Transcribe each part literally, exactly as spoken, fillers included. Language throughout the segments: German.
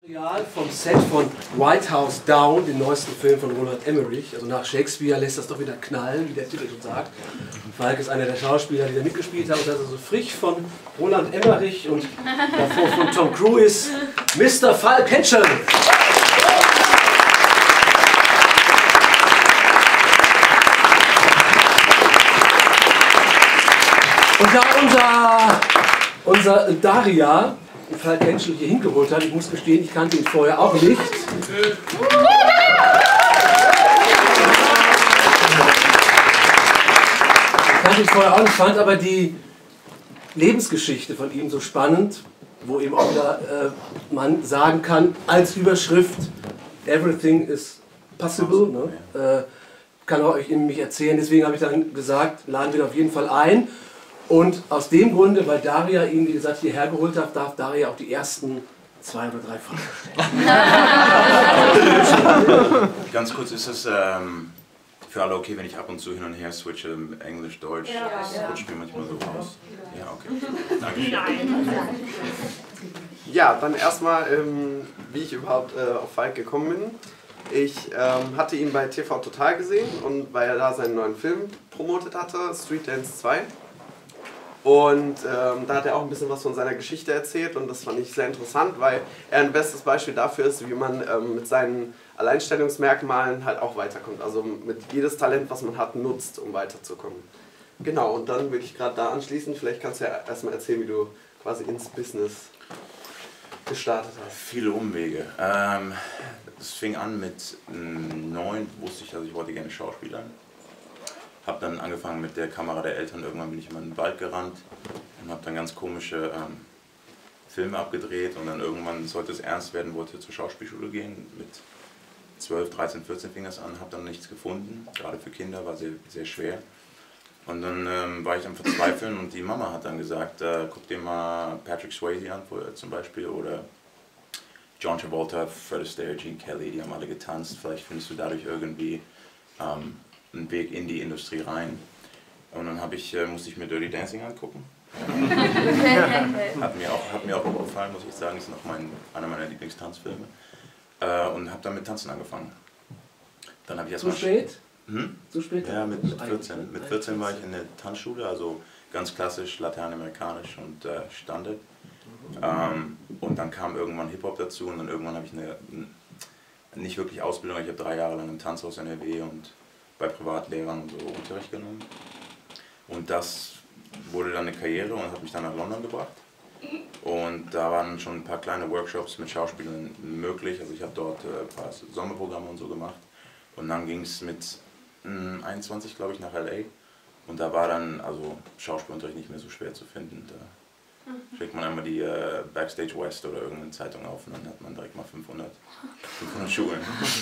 Material vom Set von White House Down, den neuesten Film von Roland Emmerich. Also nach Shakespeare lässt das doch wieder knallen, wie der Titel schon sagt. Falk ist einer der Schauspieler, die da mitgespielt haben. Und das ist also frisch von Roland Emmerich und davor von Tom Cruise, Mister Falk Henschel. Und da unser, unser Daria Falk Henschel hier hingeholt hat, ich muss gestehen, ich kannte ihn vorher auch nicht. Ich kannte ihn vorher auch nicht, fand aber die Lebensgeschichte von ihm so spannend, wo eben auch wieder, äh, man sagen kann, als Überschrift, Everything is possible, ne? äh, kann er euch nämlich erzählen. Deswegen habe ich dann gesagt, laden wir ihn auf jeden Fall ein. Und aus dem Grunde, weil Daria ihn, wie gesagt, hierher geholt hat, darf Daria auch die ersten zwei oder drei Fragen stellen. Ganz kurz, ist es ähm, für alle okay, wenn ich ab und zu hin und her switche, Englisch, Deutsch? Ja, das ja. rutscht mir manchmal so raus. Ja, okay. Danke. Ja, dann erstmal, ähm, wie ich überhaupt äh, auf Falk gekommen bin. Ich ähm, hatte ihn bei T V Total gesehen und weil er da seinen neuen Film promotet hatte, Street Dance zwei. Und ähm, da hat er auch ein bisschen was von seiner Geschichte erzählt und das fand ich sehr interessant, weil er ein bestes Beispiel dafür ist, wie man ähm, mit seinen Alleinstellungsmerkmalen halt auch weiterkommt. Also mit jedes Talent, was man hat, nutzt, um weiterzukommen. Genau, und dann würde ich gerade da anschließen. Vielleicht kannst du ja erstmal erzählen, wie du quasi ins Business gestartet hast. Viele Umwege. Ähm, es fing an mit neun, wusste ich, also ich wollte gerne Schauspielern. Habe dann angefangen mit der Kamera der Eltern, irgendwann bin ich immer in den Wald gerannt und habe dann ganz komische ähm, Filme abgedreht und dann irgendwann sollte es ernst werden, wollte zur Schauspielschule gehen, mit zwölf, dreizehn, vierzehn fing das an, habe dann nichts gefunden, gerade für Kinder war sehr, sehr schwer. Und dann ähm, war ich am Verzweifeln und die Mama hat dann gesagt, äh, guck dir mal Patrick Swayze an zum Beispiel oder John Travolta, Fred Astaire, Gene Kelly, die haben alle getanzt, vielleicht findest du dadurch irgendwie ähm, einen Weg in die Industrie rein. Und dann habe ich, äh, musste ich mir Dirty Dancing angucken. hat, mir auch, hat mir auch gut gefallen, muss ich sagen, ist noch mein, einer meiner Lieblingstanzfilme. Äh, und habe dann mit Tanzen angefangen. Dann habe ich erst Zu mal spät? Hm? Zu spät? Ja, mit, mit vierzehn. Mit vierzehn war ich in der Tanzschule, also ganz klassisch lateinamerikanisch und äh, Standard. Ähm, und dann kam irgendwann Hip-Hop dazu und dann irgendwann habe ich eine, nicht wirklich Ausbildung, ich habe drei Jahre lang im Tanzhaus in N R W und bei Privatlehrern so Unterricht genommen. Und das wurde dann eine Karriere und hat mich dann nach London gebracht. Und da waren schon ein paar kleine Workshops mit Schauspielern möglich. Also ich habe dort ein paar Sommerprogramme und so gemacht. Und dann ging es mit einundzwanzig, glaube ich, nach L A. Und da war dann also Schauspielunterricht nicht mehr so schwer zu finden. Da schickt man einmal die äh, Backstage West oder irgendeine Zeitung auf und dann hat man direkt mal fünfhundert, fünfhundert Schulen.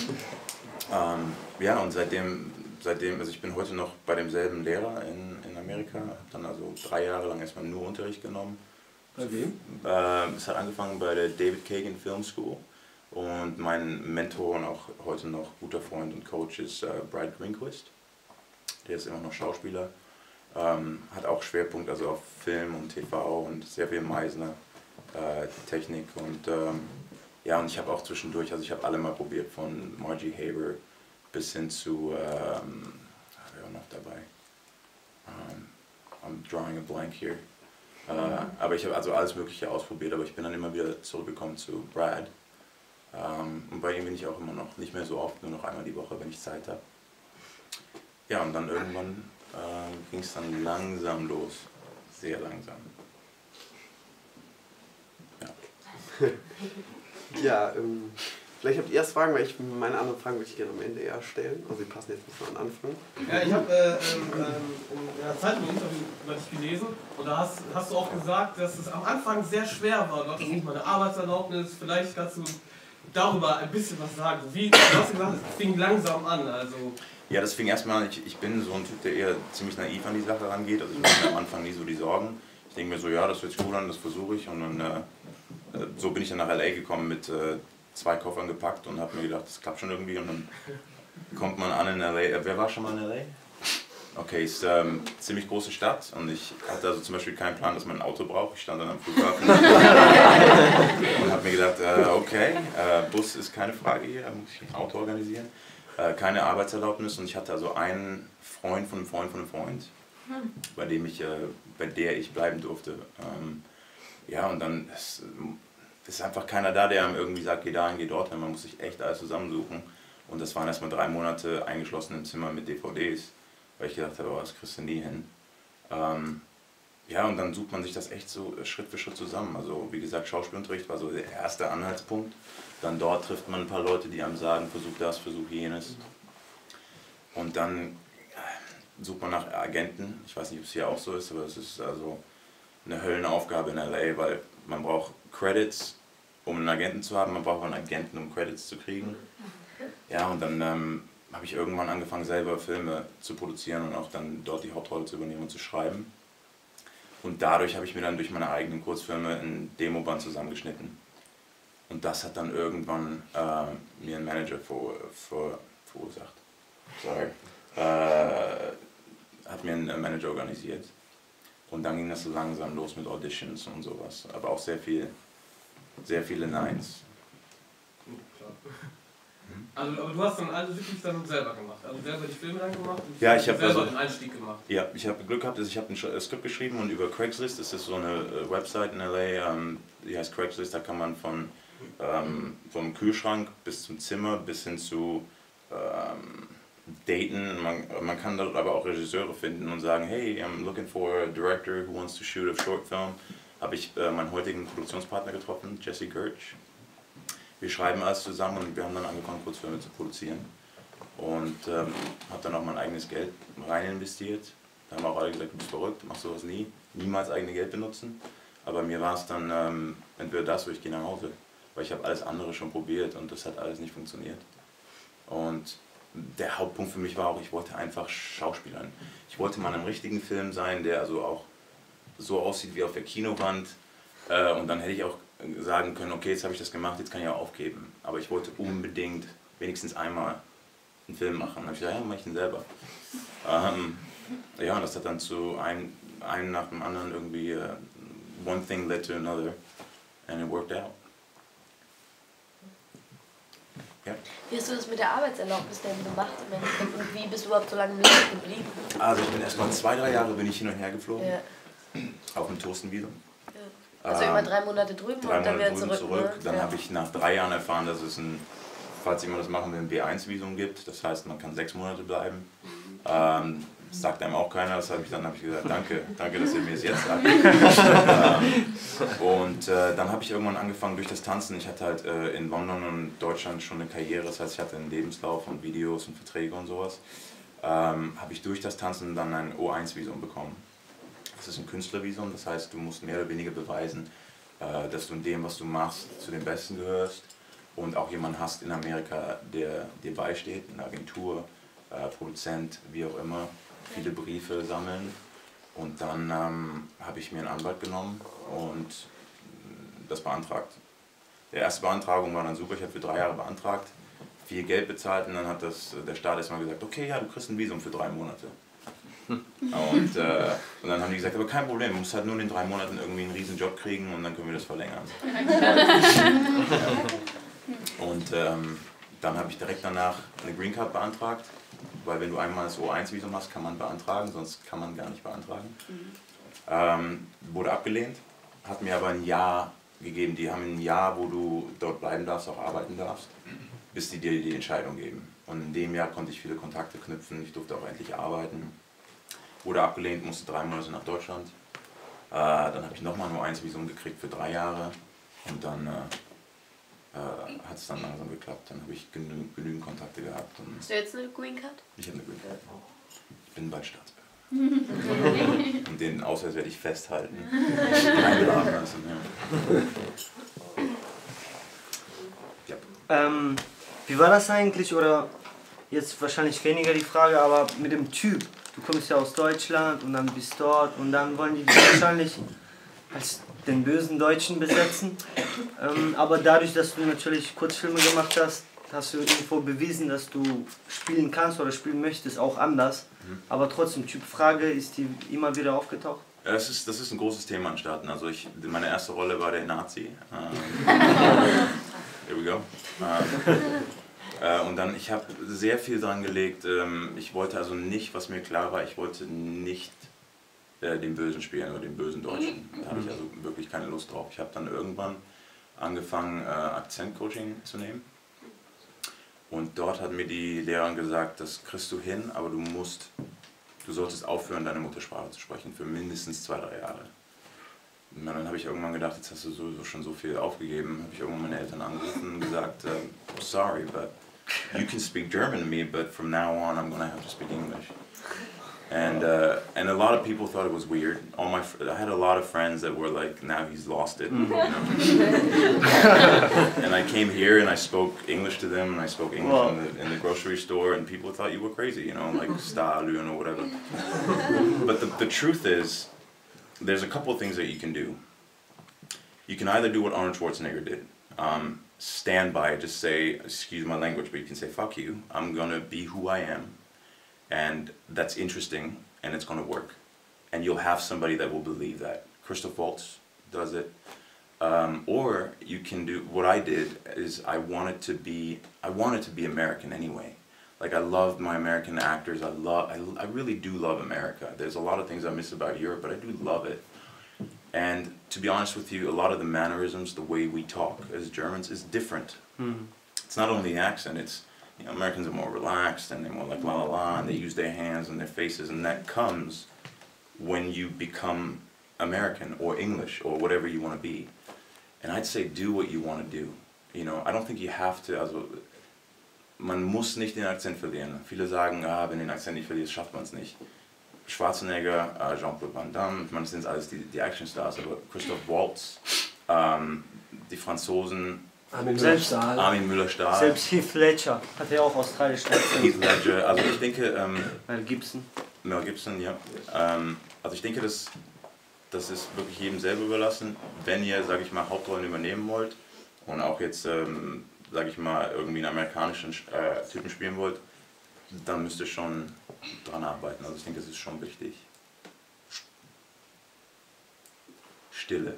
ähm, ja, und seitdem Seitdem, also ich bin heute noch bei demselben Lehrer in, in Amerika, habe dann also drei Jahre lang erstmal nur Unterricht genommen. Bei wem? Äh, es hat angefangen bei der David Kagan Film School und mein Mentor und auch heute noch guter Freund und Coach ist äh, Brad Greenquist. Der ist immer noch Schauspieler, ähm, hat auch Schwerpunkt also auf Film und T V und sehr viel Meisner äh, Technik und ähm, ja, und ich habe auch zwischendurch, also ich habe alle mal probiert, von Margie Haber bis hin zu, ähm, wer war noch dabei? Um, I'm drawing a blank here. Uh, aber ich habe also alles Mögliche ausprobiert, aber ich bin dann immer wieder zurückgekommen zu Brad. Um, und bei ihm bin ich auch immer noch, nicht mehr so oft, nur noch einmal die Woche, wenn ich Zeit habe. Ja, und dann irgendwann äh, ging es dann langsam los, sehr langsam. Ja. Ja, ähm. Vielleicht habt ihr erst Fragen, weil ich meine anderen Fragen würde ich gerne am Ende eher stellen. Also die passen jetzt nicht so an Anfang. Ja, ich habe äh, ähm, in der Zeitung ein Interview über dich gelesen und da hast, hast du auch gesagt, dass es am Anfang sehr schwer war. Du hattest nicht mal eine Arbeitserlaubnis. Vielleicht kannst du darüber ein bisschen was sagen. Wie, du hast gesagt, es fing langsam an. Also ja, das fing erstmal an. Ich, ich bin so ein Typ, der eher ziemlich naiv an die Sache rangeht. Also ich mache mir am Anfang nie so die Sorgen. Ich denke mir so, ja, das hört sich gut an, das versuche ich. Und dann äh, so bin ich dann nach L A gekommen mit äh, zwei Koffern gepackt und habe mir gedacht, das klappt schon irgendwie und dann kommt man an in L A. Äh, wer war schon mal in L A? Okay, ist ähm, eine ziemlich große Stadt und ich hatte also zum Beispiel keinen Plan, dass man ein Auto braucht. Ich stand dann am Flughafen und habe mir gedacht, äh, okay. okay, äh, Bus ist keine Frage hier, da muss ich ein Auto organisieren. Äh, keine Arbeitserlaubnis und ich hatte also einen Freund von einem Freund von einem Freund, bei dem ich, äh, bei der ich bleiben durfte. Ähm, ja, und dann ist, ist einfach keiner da, der einem irgendwie sagt, geh dahin, geh dorthin. Man muss sich echt alles zusammensuchen. Und das waren erstmal drei Monate eingeschlossen im Zimmer mit D V Ds, weil ich gedacht habe, oh, das kriegst du nie hin. Ähm, ja, und dann sucht man sich das echt so Schritt für Schritt zusammen. Also wie gesagt, Schauspielunterricht war so der erste Anhaltspunkt. Dann dort trifft man ein paar Leute, die einem sagen, versuch das, versuch jenes. Und dann sucht man nach Agenten. Ich weiß nicht, ob es hier auch so ist, aber es ist also eine Höllenaufgabe in L A, weil man braucht Credits, um einen Agenten zu haben. Man braucht einen Agenten, um Credits zu kriegen. Ja, und dann ähm, habe ich irgendwann angefangen, selber Filme zu produzieren und auch dann dort die Hauptrolle zu übernehmen und zu schreiben. Und dadurch habe ich mir dann durch meine eigenen Kurzfilme ein Demoband zusammengeschnitten. Und das hat dann irgendwann äh, mir ein Manager vor, vor, verursacht. Sorry. Äh, hat mir einen Manager organisiert. Und dann ging das so langsam los mit Auditions und sowas. Aber auch sehr viel, sehr viele Neins. Also, aber du hast dann alles wirklich dann selber gemacht, also selber die Filme dann gemacht und ja, ich habe selber also, den Einstieg gemacht. Ja, ich habe Glück gehabt, dass ich habe ein Skript geschrieben und über Craigslist, das ist so eine Website in L A, ähm, die heißt Craigslist, da kann man von ähm, vom Kühlschrank bis zum Zimmer bis hin zu ähm, daten, man, man kann dort aber auch Regisseure finden und sagen, hey, I'm looking for a director who wants to shoot a short film. Habe ich äh, meinen heutigen Produktionspartner getroffen, Jesse Gertsch. Wir schreiben alles zusammen und wir haben dann angefangen, Kurzfilme zu produzieren. Und ähm, habe dann auch mein eigenes Geld rein investiert. Da haben auch alle gesagt, du bist verrückt, machst sowas nie. Niemals eigene Geld benutzen. Aber mir war es dann ähm, entweder das oder ich gehe nach Hause. Weil ich habe alles andere schon probiert und das hat alles nicht funktioniert. Und der Hauptpunkt für mich war auch, ich wollte einfach schauspielern. Ich wollte mal in einem richtigen Film sein, der also auch so aussieht wie auf der Kinowand. Äh, und dann hätte ich auch sagen können, okay, jetzt habe ich das gemacht, jetzt kann ich auch aufgeben. Aber ich wollte unbedingt wenigstens einmal einen Film machen. Dann habe ich gesagt, ja, mache ich den selber. Ähm, ja, und das hat dann zu einem, einem nach dem anderen irgendwie, uh, one thing led to another, and it worked out. Ja. Wie hast du das mit der Arbeitserlaubnis denn gemacht im Endeffekt und wie bist du überhaupt so lange im Land geblieben? Also ich bin erst mal zwei, drei Jahre bin ich hin und her geflogen, Ja. auf dem Touristenvisum. Also immer drei Monate drüben drei und dann wieder Monate zurück. zurück. Ne? Dann Ja. habe ich nach drei Jahren erfahren, dass es ein, falls jemand das machen will, ein B eins Visum gibt. Das heißt, man kann sechs Monate bleiben. Ähm, das sagt einem auch keiner. Das hab ich, dann habe ich gesagt, danke, danke, dass ihr mir es jetzt sagt. ähm, und äh, dann habe ich irgendwann angefangen durch das Tanzen. Ich hatte halt äh, in London und Deutschland schon eine Karriere. Das heißt, ich hatte einen Lebenslauf und Videos und Verträge und sowas. Ähm, habe ich durch das Tanzen dann ein O eins Visum bekommen. Das ist ein Künstlervisum. Das heißt, du musst mehr oder weniger beweisen, dass du in dem, was du machst, zu den Besten gehörst und auch jemanden hast in Amerika, der dir beisteht, eine Agentur, äh, Produzent, wie auch immer, viele Briefe sammeln. Und dann ähm, habe ich mir einen Anwalt genommen und das beantragt. Die erste Beantragung war dann super, ich habe für drei Jahre beantragt, viel Geld bezahlt und dann hat das, der Staat erstmal gesagt, okay, ja, du kriegst ein Visum für drei Monate. Und, äh, und dann haben die gesagt, aber kein Problem, du musst halt nur in den drei Monaten irgendwie einen riesen Job kriegen und dann können wir das verlängern. Und ähm, dann habe ich direkt danach eine Green Card beantragt, weil wenn du einmal das O eins Visum hast, kann man beantragen, sonst kann man gar nicht beantragen. Mhm. Ähm, wurde abgelehnt, hat mir aber ein Jahr gegeben, die haben ein Jahr, wo du dort bleiben darfst, auch arbeiten darfst, bis die dir die Entscheidung geben. Und in dem Jahr konnte ich viele Kontakte knüpfen, ich durfte auch endlich arbeiten. Wurde abgelehnt, musste drei Monate nach Deutschland. Äh, dann habe ich nochmal nur eins Visum gekriegt für drei Jahre. Und dann äh, äh, hat es dann langsam geklappt. Dann habe ich genü genügend Kontakte gehabt. Und Hast du jetzt eine Green Card? ich habe eine Green Card. Ich bin bald Staatsbürger. Und den Ausweis werde ich festhalten. Einladen lassen. Ja. Ja. Ähm, wie war das eigentlich? Oder jetzt wahrscheinlich weniger die Frage, aber mit dem Typ. Du kommst ja aus Deutschland und dann bist dort und dann wollen die dich wahrscheinlich als den bösen Deutschen besetzen. Ähm, aber dadurch, dass du natürlich Kurzfilme gemacht hast, hast du irgendwo bewiesen, dass du spielen kannst oder spielen möchtest, auch anders. Mhm. Aber trotzdem, Typfrage, ist die immer wieder aufgetaucht? Ja, das ist, das ist ein großes Thema in Staaten. Also ich, meine erste Rolle war der Nazi. Ähm, Ähm, äh, und dann, ich habe sehr viel dran gelegt. Ähm, ich wollte also nicht, was mir klar war, ich wollte nicht äh, den Bösen spielen oder den bösen Deutschen. Da habe ich also wirklich keine Lust drauf. Ich habe dann irgendwann angefangen, äh, Akzentcoaching zu nehmen. Und dort hat mir die Lehrerin gesagt, das kriegst du hin, aber du musst, du solltest aufhören, deine Muttersprache zu sprechen, für mindestens zwei, drei Jahre. Und dann habe ich irgendwann gedacht, jetzt hast du sowieso schon so viel aufgegeben. Habe ich irgendwann meine Eltern angerufen und gesagt, uh, sorry, but you can speak German to me, but from now on I'm going to have to speak English. And uh, and a lot of people thought it was weird. All my I had a lot of friends that were like, now he's lost it. You know? And I came here and I spoke English to them, and I spoke English Wow. in, the, in the grocery store, and people thought you were crazy, you know, like Stalin or whatever. But the, the truth is, there's a couple of things that you can do. You can either do what Arnold Schwarzenegger did. Um, stand by it, just say, excuse my language, but you can say, fuck you, I'm gonna be who I am. And that's interesting, and it's going to work. And you'll have somebody that will believe that. Christoph Waltz does it. Um, or you can do, what I did is I wanted to be, I wanted to be American anyway. Like I loved my American actors, I love, I, I really do love America. There's a lot of things I miss about Europe, but I do love it. And to be honest with you, a lot of the mannerisms, the way we talk as Germans is different. Mm. It's not only the accent, it's, you know, Americans are more relaxed and they're more like la la la, and they use their hands and their faces, and that comes when you become American or English or whatever you want to be. And I'd say do what you want to do. You know, I don't think you have to, also man muss nicht den Akzent verlieren. Viele sagen, ah, wenn den Akzent nicht verliert, schafft man es nicht. Schwarzenegger, uh, Jean-Claude Van Damme, ich meine, das sind alles die, die Actionstars, aber Christoph Waltz, ähm, die Franzosen, Armin Selbst- Müller-Stahl. Armin Müller-Stahl, Selbst Heath Ledger hat ja auch australischen Heath Akzent. Ledger, also ich denke, ähm, Mel Gibson. Mel Gibson, ja. Ähm, also ich denke, das, das ist wirklich jedem selber überlassen. Wenn ihr, sage ich mal, Hauptrollen übernehmen wollt und auch jetzt, ähm, sage ich mal, irgendwie einen amerikanischen äh, Typen spielen wollt, dann müsst ihr schon dran arbeiten. Also ich denke, das ist schon wichtig. Stille.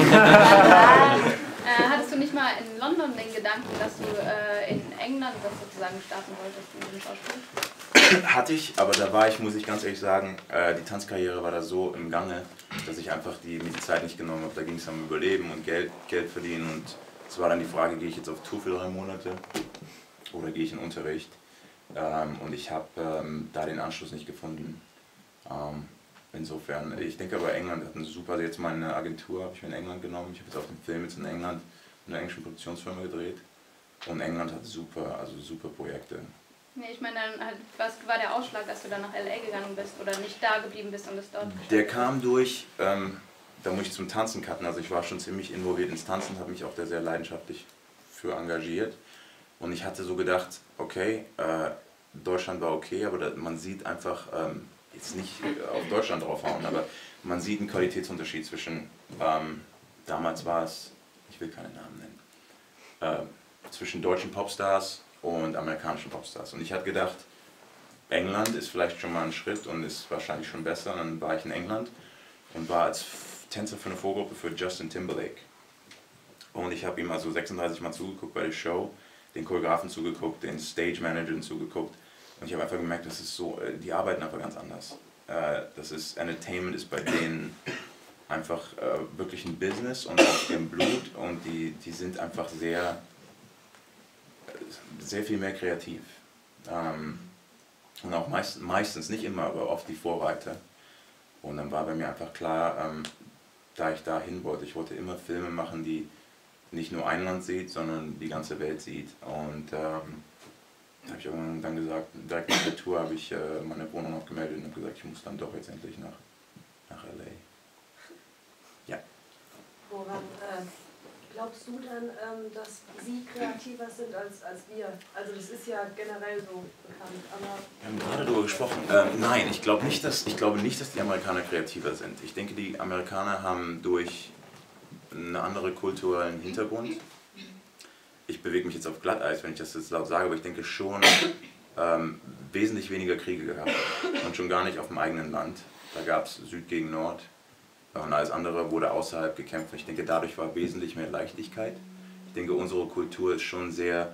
Äh, hattest du nicht mal in London den Gedanken, dass du äh, in England das sozusagen starten wolltest mit dem Schauspiel? Hatte ich, aber da war ich, muss ich ganz ehrlich sagen, äh, die Tanzkarriere war da so im Gange, dass ich einfach die, mir die Zeit nicht genommen habe. Da ging es um Überleben und Geld, Geld verdienen, und es war dann die Frage, gehe ich jetzt auf Tour für drei Monate oder gehe ich in Unterricht? Ähm, und ich habe ähm, da den Anschluss nicht gefunden. Ähm, insofern, ich denke aber, England hat eine super, also jetzt meine Agentur habe ich mir in England genommen. Ich habe jetzt auch den Film jetzt in England in einer englischen Produktionsfirma gedreht, und England hat super, also super Projekte. Nee, ich meine, dann halt, was war der Ausschlag, dass du dann nach L A gegangen bist oder nicht da geblieben bist und es dort gestartet Der hast? kam durch, ähm, da muss ich zum Tanzen cutten, also ich war schon ziemlich involviert ins Tanzen, habe mich auch da sehr leidenschaftlich für engagiert, und ich hatte so gedacht, okay, äh, Deutschland war okay, aber da, man sieht einfach, ähm, jetzt nicht auf Deutschland draufhauen, aber man sieht einen Qualitätsunterschied zwischen, ähm, damals war es, ich will keine Namen nennen, äh, zwischen deutschen Popstars und amerikanischen Popstars. Und ich habe gedacht, England ist vielleicht schon mal ein Schritt und ist wahrscheinlich schon besser. Und dann war ich in England und war als Tänzer für eine Vorgruppe für Justin Timberlake. Und ich habe ihm also sechsunddreißig Mal zugeguckt bei der Show, den Choreografen zugeguckt, den Stage Managern zugeguckt. Und ich habe einfach gemerkt, das ist so, die arbeiten einfach ganz anders. Das ist, Entertainment ist bei denen einfach wirklich ein Business und auch im Blut, und die, die sind einfach sehr, sehr viel mehr kreativ. Und auch meist, meistens, nicht immer, aber oft die Vorreiter. Und dann war bei mir einfach klar, da ich da hin wollte, ich wollte immer Filme machen, die nicht nur ein Land sieht, sondern die ganze Welt sieht. Und ähm, da habe ich irgendwann dann gesagt, direkt nach der Tour habe ich äh, meine Wohnung abgemeldet und habe gesagt, ich muss dann doch jetzt endlich nach, nach L A. Ja. Woran äh, glaubst du dann, ähm, dass sie kreativer sind als, als wir? Also das ist ja generell so bekannt, aber... Wir haben gerade darüber gesprochen. Ähm, nein, ich glaube nicht, dass, ich glaube nicht, dass die Amerikaner kreativer sind. Ich denke, die Amerikaner haben durch einen anderen kulturellen Hintergrund. Ich bewege mich jetzt auf Glatteis, wenn ich das jetzt laut sage, aber ich denke schon ähm, wesentlich weniger Kriege gehabt, und schon gar nicht auf dem eigenen Land. Da gab es Süd gegen Nord, und alles andere wurde außerhalb gekämpft. Ich denke, dadurch war wesentlich mehr Leichtigkeit. Ich denke, unsere Kultur ist schon sehr...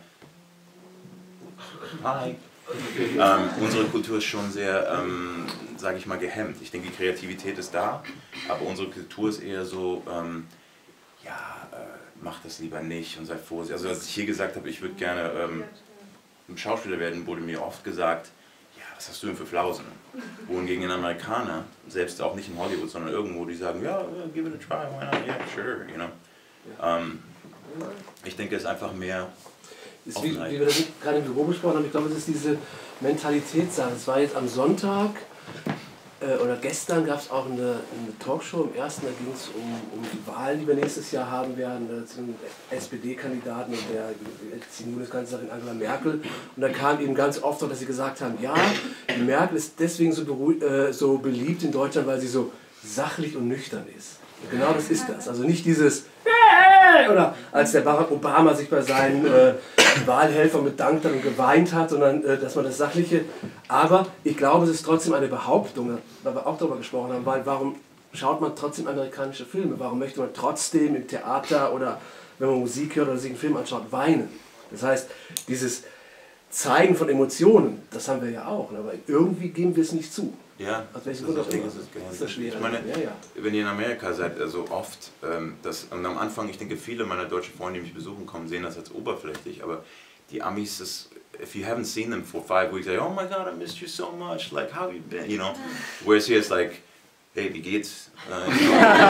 Hi. ähm, unsere Kultur ist schon sehr, ähm, sage ich mal, gehemmt. Ich denke, die Kreativität ist da, aber unsere Kultur ist eher so, ähm, ja, äh, mach das lieber nicht und sei vorsichtig. Also als ich hier gesagt habe, ich würde gerne ähm, ein Schauspieler werden, wurde mir oft gesagt, ja, was hast du denn für Flausen? Wohingegen ein Amerikaner, selbst auch nicht in Hollywood, sondern irgendwo, die sagen, ja, yeah, give it a try, why not, yeah, sure, you know. Ähm, ich denke, es ist einfach mehr... Ist wie, wie wir das gerade im Büro besprochen haben, ich glaube, es ist diese Mentalitätssache. Es war jetzt am Sonntag äh, oder gestern gab es auch eine, eine Talkshow im ersten, da ging es um, um die Wahlen, die wir nächstes Jahr haben werden, äh, zu den S P D-Kandidaten und der Bundeskanzlerin Angela Merkel. Und da kam eben ganz oft auch, dass sie gesagt haben, ja, die Merkel ist deswegen so, äh, so beliebt in Deutschland, weil sie so sachlich und nüchtern ist. Und genau das ist das. Also nicht dieses oder als der Barack Obama sich bei seinen äh, Wahlhelfern bedankt hat und geweint hat, sondern äh, dass man das Sachliche, aber ich glaube, es ist trotzdem eine Behauptung, weil wir auch darüber gesprochen haben, weil warum schaut man trotzdem amerikanische Filme, warum möchte man trotzdem im Theater oder wenn man Musik hört oder sich einen Film anschaut, weinen. Das heißt, dieses Zeigen von Emotionen, das haben wir ja auch, aber irgendwie geben wir es nicht zu. Ja, aus welchem das, Grund auch ist, immer. das, ist, das ist das schwierig. Ich meine, ja, ja. wenn ihr in Amerika seid, also oft, ähm, das, und am Anfang, ich denke, viele meiner deutschen Freunde, die mich besuchen kommen, sehen das als oberflächlich, aber die Amis, das, if you haven't seen them for five weeks, like, oh my God, I missed you so much, like, how have you been, you know? Whereas here it's like, hey, wie geht's? Uh, you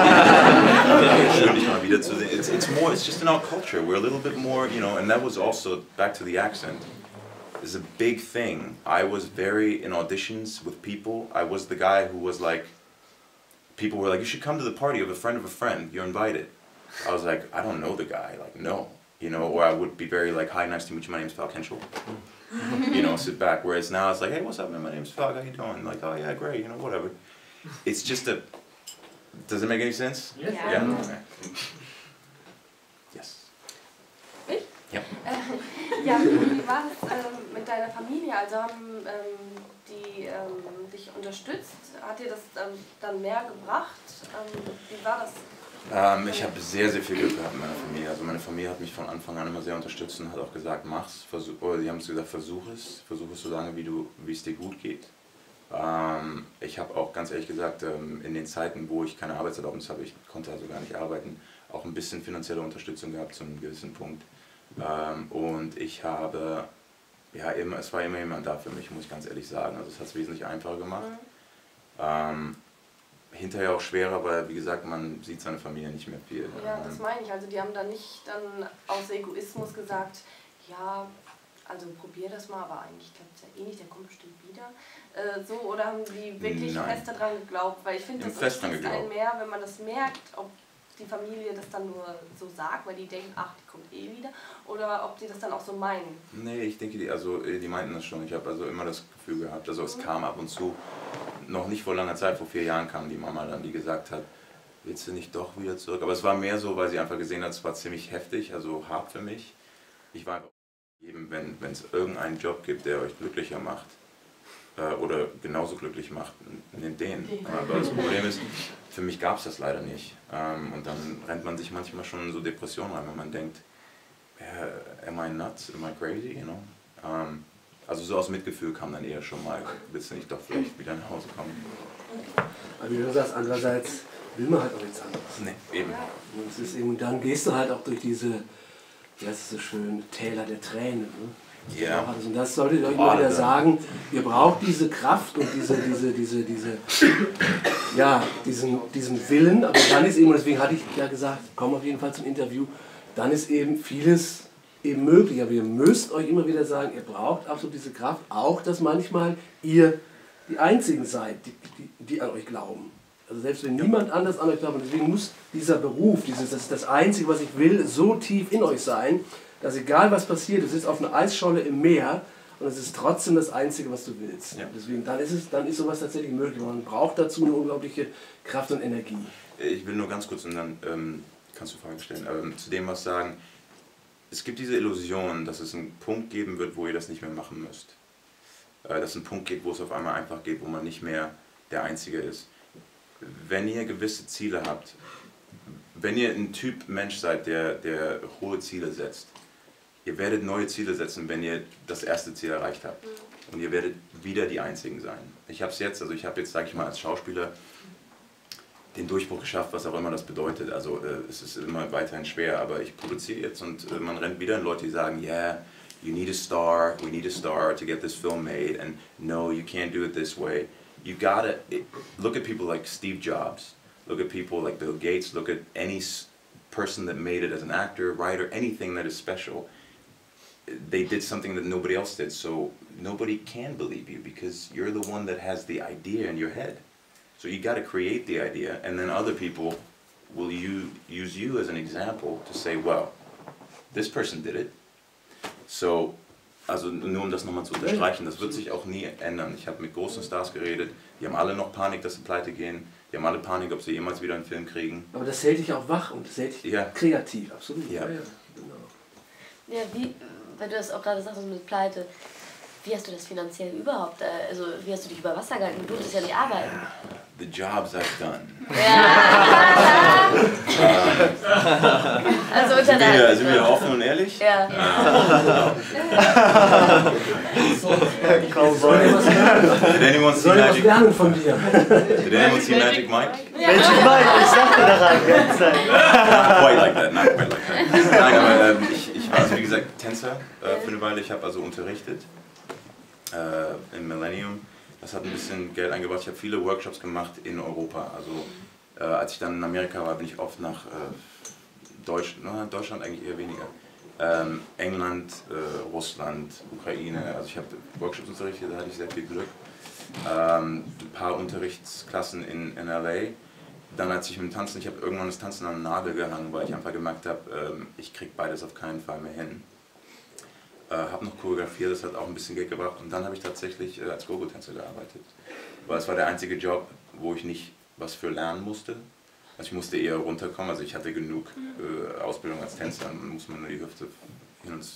know, schön, dich mal wiederzusehen. It's, it's more, it's just in our culture, we're a little bit more, you know, and that was also, back to the accent, is a big thing. I was very, in auditions with people, I was the guy who was like, people were like, you should come to the party of a friend of a friend, you're invited. I was like, I don't know the guy, like, no. You know, or I would be very like, hi, nice to meet you, my name's Falk Henschel. You know, sit back. Whereas now it's like, hey, what's up, man, my name's Falk, how you doing? Like, oh yeah, great, you know, whatever. It's just a, does it make any sense? Yes. Yeah? Yeah? Okay. Yes. Ich? Ja. Äh, ja, wie war es ähm, mit deiner Familie? Also haben ähm, die ähm, dich unterstützt? Hat dir das ähm, dann mehr gebracht? Ähm, wie war das? Ähm, ich habe sehr, sehr viel Glück gehabt in meiner Familie. Also meine Familie hat mich von Anfang an immer sehr unterstützt und hat auch gesagt, mach's. Versuch, oder die haben es gesagt, versuch es. Versuch es so lange, wie, du, wie es dir gut geht. Ähm, ich habe auch ganz ehrlich gesagt, ähm, in den Zeiten, wo ich keine Arbeitserlaubnis habe, ich konnte also gar nicht arbeiten, auch ein bisschen finanzielle Unterstützung gehabt zu einem gewissen Punkt. Ähm, und ich habe, ja, immer, es war immer jemand da für mich, muss ich ganz ehrlich sagen. Also es hat es wesentlich einfacher gemacht. Mhm. Ähm, hinterher auch schwerer, weil, wie gesagt, man sieht seine Familie nicht mehr viel. Ja, das meine ich. Also die haben dann nicht dann aus Egoismus gesagt, ja, also probier das mal, aber eigentlich klappt es ja eh nicht, der kommt bestimmt wieder. Äh, so, oder haben die wirklich Nein. fest daran geglaubt? Weil ich finde, das ist einen mehr, wenn man das merkt, ob die Familie das dann nur so sagt, weil die denken, ach, die kommt eh wieder, oder ob die das dann auch so meinen. Nee, ich denke, die, also, die meinten das schon. Ich habe also immer das Gefühl gehabt, also es mhm. kam ab und zu, noch nicht vor langer Zeit, vor vier Jahren kam die Mama dann, die gesagt hat, willst du nicht doch wieder zurück? Aber es war mehr so, weil sie einfach gesehen hat, es war ziemlich heftig, also hart für mich. Ich war einfach eben, wenn wenn es irgendeinen Job gibt, der euch glücklicher macht, äh, oder genauso glücklich macht, nehmt den. Aber das Problem ist, für mich gab es das leider nicht. Ähm, und dann rennt man sich manchmal schon in so Depressionen rein, wenn man denkt, äh, am I nuts, am I crazy, you know? Ähm, also so aus Mitgefühl kam dann eher schon mal, willst du nicht doch vielleicht wieder nach Hause kommen? Aber wie du sagst, andererseits will man halt auch nichts anderes. Nee, eben. Und, es ist eben, und dann gehst du halt auch durch diese, wie heißt es so schön, Täler der Tränen. Ne? Ja. Und das solltet ihr euch mal wieder sagen, ihr braucht diese Kraft und diese, diese, diese, diese, ja, diesen, diesen Willen, aber dann ist eben, und deswegen hatte ich ja gesagt, komm auf jeden Fall zum Interview, dann ist eben vieles eben möglich, aber ihr müsst euch immer wieder sagen, ihr braucht absolut diese Kraft, auch dass manchmal ihr die Einzigen seid, die, die, die an euch glauben. Also selbst wenn niemand anders an euch glaubt, und deswegen muss dieser Beruf, dieses, das ist das Einzige, was ich will, so tief in euch sein, dass egal was passiert, du sitzt auf einer Eisscholle im Meer und es ist trotzdem das Einzige, was du willst. Ja. Deswegen, dann ist, es, dann ist sowas tatsächlich möglich. Man braucht dazu eine unglaubliche Kraft und Energie. Ich will nur ganz kurz und dann ähm, kannst du Fragen stellen, ähm, zu dem was sagen. Es gibt diese Illusion, dass es einen Punkt geben wird, wo ihr das nicht mehr machen müsst. Äh, dass es einen Punkt gibt, wo es auf einmal einfach geht, wo man nicht mehr der Einzige ist. Wenn ihr gewisse Ziele habt, wenn ihr ein Typ Mensch seid, der, der hohe Ziele setzt, ihr werdet neue Ziele setzen, wenn ihr das erste Ziel erreicht habt. Und ihr werdet wieder die Einzigen sein. Ich habe es jetzt, also ich habe jetzt, sage ich mal, als Schauspieler den Durchbruch geschafft, was auch immer das bedeutet. Also äh, es ist immer weiterhin schwer, aber ich produziere jetzt und äh, man rennt wieder an Leute, die sagen, yeah, you need a star, we need a star to get this film made, and no, you can't do it this way. You gotta, it, look at people like Steve Jobs, look at people like Bill Gates, look at any person that made it as an actor, writer, anything that is special. They did something that nobody else did, so nobody can believe you because you're the one that has the idea in your head. So you got to create the idea, and then other people will you, use you as an example to say, well, this person did it. So, also nur um das nochmal zu unterstreichen, das wird sich auch nie ändern. Ich habe mit großen Stars geredet, die haben alle noch Panik, dass sie pleite gehen, die haben alle Panik, ob sie jemals wieder einen Film kriegen. Aber das hält dich auch wach und das hält dich ja. kreativ, absolut. Ja. Ja, ja, genau. Ja, wie, weil du das auch gerade sagst, mit Pleite, wie hast du das finanziell überhaupt, äh, also wie hast du dich über Wasser gehalten? Du durftest ja nicht arbeiten. The jobs I've done. Ja. Also unter sind, wir, sind wir offen und ehrlich? Ja. Uh, Did anyone see Magic? lernen von dir. Did anyone see Magic Mike? Magic Mike, ich dachte daran die ganze Zeit. Not quite like that, not quite like that. Nein, aber ähm, ich, ich war also wie gesagt Tänzer äh, für eine Weile. Ich habe also unterrichtet äh, im Millennium. Das hat ein bisschen Geld eingebracht. Ich habe viele Workshops gemacht in Europa. Also äh, als ich dann in Amerika war, bin ich oft nach äh, Deutsch, na, Deutschland eigentlich eher weniger. Ähm, England, äh, Russland, Ukraine. Also ich habe Workshops unterrichtet, da hatte ich sehr viel Glück. Ähm, ein paar Unterrichtsklassen in, in L A. Dann als ich mit dem Tanzen, ich habe irgendwann das Tanzen an den Nagel gehangen, weil ich einfach gemerkt habe, ähm, ich kriege beides auf keinen Fall mehr hin. Äh, habe noch choreografiert, das hat auch ein bisschen Geld gebracht und dann habe ich tatsächlich äh, als Gogo-Tänzer gearbeitet. Weil es war der einzige Job, wo ich nicht was für lernen musste. Also ich musste eher runterkommen, also ich hatte genug äh, Ausbildung als Tänzer, dann muss man nur die Hüfte hin und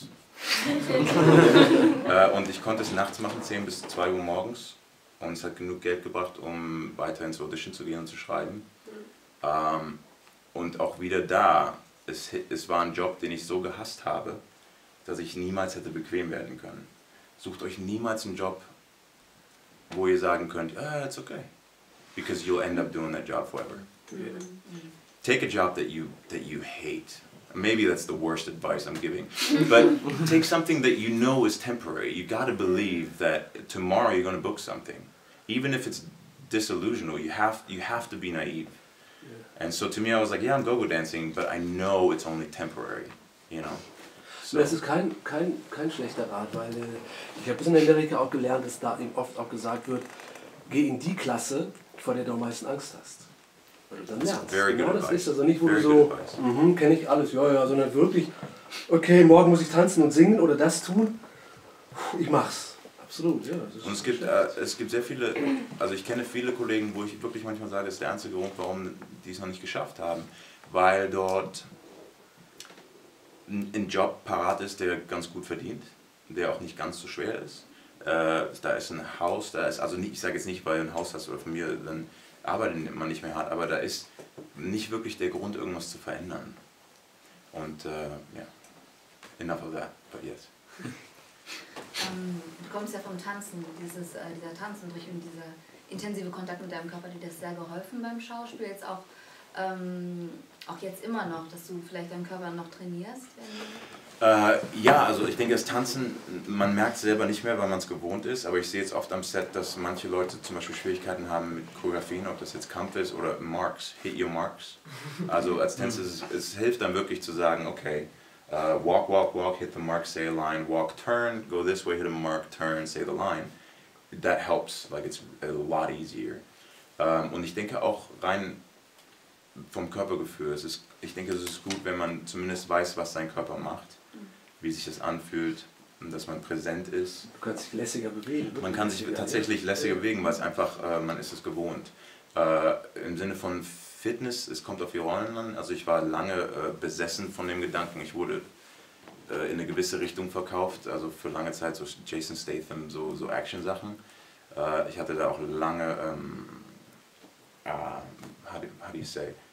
äh, und ich konnte es nachts machen, zehn bis zwei Uhr morgens und es hat genug Geld gebracht, um weiter ins Audition zu gehen und zu schreiben. Ähm, und auch wieder da, es, es war ein Job, den ich so gehasst habe, dass ich niemals hätte bequem werden können. Sucht euch niemals einen Job, wo ihr sagen könnt, ah, it's okay, because you'll end up doing that job forever. Take a job that you that you hate. Maybe that's the worst advice I'm giving, but take something that you know is temporary. You got to believe that tomorrow you're going to book something, even if it's disillusional. You have you have to be naive. And so to me, I was like, yeah, I'm go-go dancing, but I know it's only temporary, you know. So. Das ist kein, kein, kein schlechter Rat, weil äh, ich habe es in Amerika auch gelernt, dass da eben oft auch gesagt wird, geh in die Klasse, vor der du am meisten Angst hast. Weil du dann lernst. Genau, das ist also nicht, wo du so, mhm, kenne ich alles, ja, ja, sondern wirklich, okay, morgen muss ich tanzen und singen oder das tun, ich mach's. Absolut, ja. Das ist und es gibt, äh, es gibt sehr viele, also ich kenne viele Kollegen, wo ich wirklich manchmal sage, das ist der einzige Grund, warum die es noch nicht geschafft haben, weil dort ein Job parat ist, der ganz gut verdient, der auch nicht ganz so schwer ist. Äh, da ist ein Haus, da ist, also nicht, ich sage jetzt nicht, weil du ein Haus hast oder von mir, dann arbeitet man nicht mehr hart, aber da ist nicht wirklich der Grund, irgendwas zu verändern. Und ja, uh, yeah. Enough of that, but yes. Ähm, du kommst ja vom Tanzen, dieses, äh, dieser Tanzunterricht und dieser intensive Kontakt mit deinem Körper, hat dir das sehr geholfen beim Schauspiel, jetzt auch, ähm, auch jetzt immer noch, dass du vielleicht deinen Körper noch trainierst? Äh, ja, also ich denke, das Tanzen, man merkt es selber nicht mehr, weil man es gewohnt ist, aber ich sehe jetzt oft am Set, dass manche Leute zum Beispiel Schwierigkeiten haben mit Choreografien, ob das jetzt Kampf ist oder Marks, hit your marks. Also als Tänzer, es, es hilft dann wirklich zu sagen, okay, Uh, walk, walk, walk, hit the mark, say a line, walk, turn, go this way, hit a mark, turn, say the line. That helps, like it's a lot easier. Um, und ich denke auch rein vom Körpergefühl, es ist, ich denke es ist gut, wenn man zumindest weiß, was sein Körper macht, wie sich das anfühlt und dass man präsent ist. Du kannst dich lässiger bewegen. Man kann sich tatsächlich lässiger bewegen, weil es einfach, uh, man ist es gewohnt. Uh, im Sinne von Fitness, es kommt auf die Rollen an. Also ich war lange äh, besessen von dem Gedanken, ich wurde äh, in eine gewisse Richtung verkauft, also für lange Zeit so Jason Statham, so, so Action-Sachen. Äh, ich hatte da auch lange, ähm, uh, how, do, how do you say,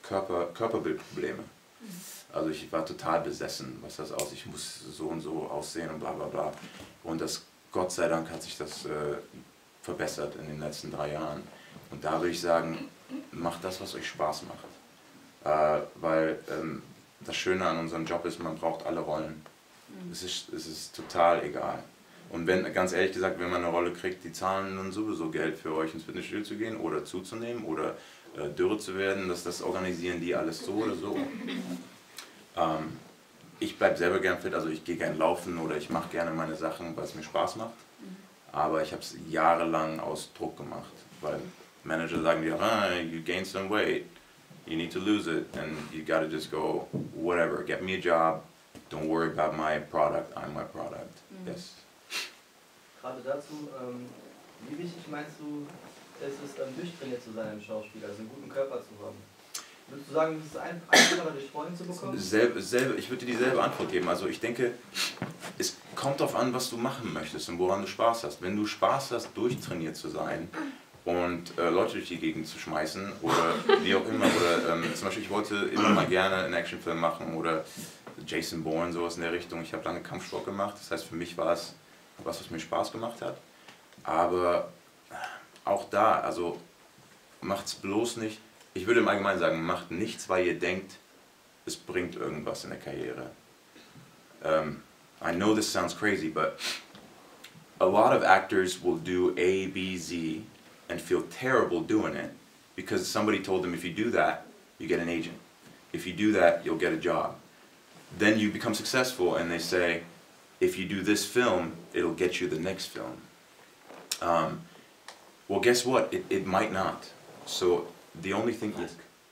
Körper, Körperbildprobleme. Also ich war total besessen, was das aus, ich muss so und so aussehen und bla bla bla. Und das, Gott sei Dank hat sich das äh, verbessert in den letzten drei Jahren. Und da würde ich sagen, macht das, was euch Spaß macht. Äh, weil ähm, das Schöne an unserem Job ist, man braucht alle Rollen. Es ist, es ist total egal. Und wenn, ganz ehrlich gesagt, wenn man eine Rolle kriegt, die zahlen dann sowieso Geld für euch ins Fitnessstudio zu gehen oder zuzunehmen oder äh, dürre zu werden, das, das organisieren die alles so oder so. Ähm, ich bleibe selber gern fit, also ich gehe gern laufen oder ich mache gerne meine Sachen, weil es mir Spaß macht. Aber ich habe es jahrelang aus Druck gemacht, weil Manager sagen dir, ah, you gained some weight, you need to lose it, and you gotta just go, whatever, get me a job, don't worry about my product, I'm my product. Mhm. Yes. Gerade dazu, ähm, wie wichtig meinst du, es ist, ähm, durchtrainiert zu sein im Schauspiel, also einen guten Körper zu haben? Würdest du sagen, es ist ein, einfacher durch Rollen zu bekommen? Selbe, selbe, ich würde dir dieselbe Antwort geben. Also ich denke, es kommt darauf an, was du machen möchtest und woran du Spaß hast. Wenn du Spaß hast, durchtrainiert zu sein und äh, Leute durch die Gegend zu schmeißen oder wie auch immer, oder ähm, zum Beispiel ich wollte immer mal gerne einen Actionfilm machen oder Jason Bourne, sowas in der Richtung. Ich habe lange Kampfsport gemacht, das heißt für mich war es was, was mir Spaß gemacht hat. Aber auch da, also macht's bloß nicht. Ich würde im Allgemeinen sagen, macht nichts, weil ihr denkt, es bringt irgendwas in der Karriere. Um, I know this sounds crazy, but a lot of actors will do A, B, Z and feel terrible doing it because somebody told them if you do that, you get an agent. If you do that, you'll get a job. Then you become successful and they say, if you do this film, it'll get you the next film. Um, well, guess what? It, it might not. So the only thing is...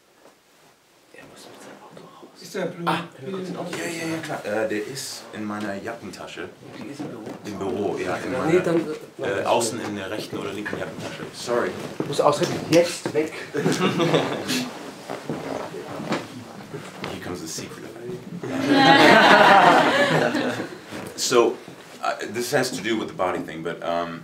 Ist der Blue? Ah, ja, ja, ja, klar. Äh, der ist in meiner Jackentasche. Die ist im Büro. Im Büro, ja. In meiner, nee, dann, äh, außen in der rechten oder linken Jackentasche. Sorry. Du musst außerdem jetzt weg. Here comes the secret. So, uh, this has to do with the body thing, but um,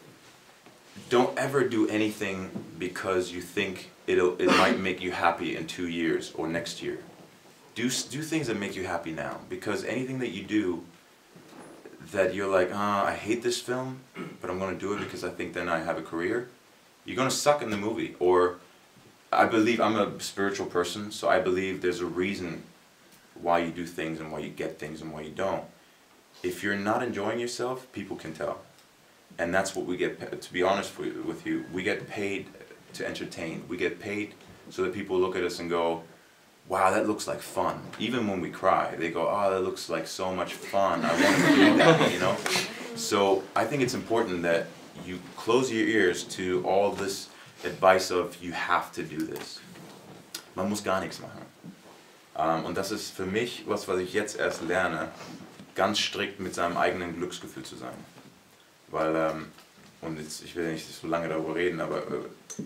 don't ever do anything because you think it'll, it might make you happy in two years or next year. Do, do things that make you happy now, because anything that you do that you're like, ah, I hate this film, but I'm going to do it because I think then I have a career, you're going to suck in the movie. Or, I believe, I'm a spiritual person, so I believe there's a reason why you do things and why you get things and why you don't. If you're not enjoying yourself, people can tell. And that's what we get, to be honest with you, we get paid to entertain. We get paid so that people look at us and go, wow, that looks like fun. Even when we cry, they go, oh, that looks like so much fun. I want to do that, you know? So I think it's important that you close your ears to all this advice of, you have to do this. Man muss gar nichts machen. Um, und das ist für mich was, was ich jetzt erst lerne, ganz strikt mit seinem eigenen Glücksgefühl zu sein. Weil, ähm, und jetzt, ich will nicht so lange darüber reden, aber äh,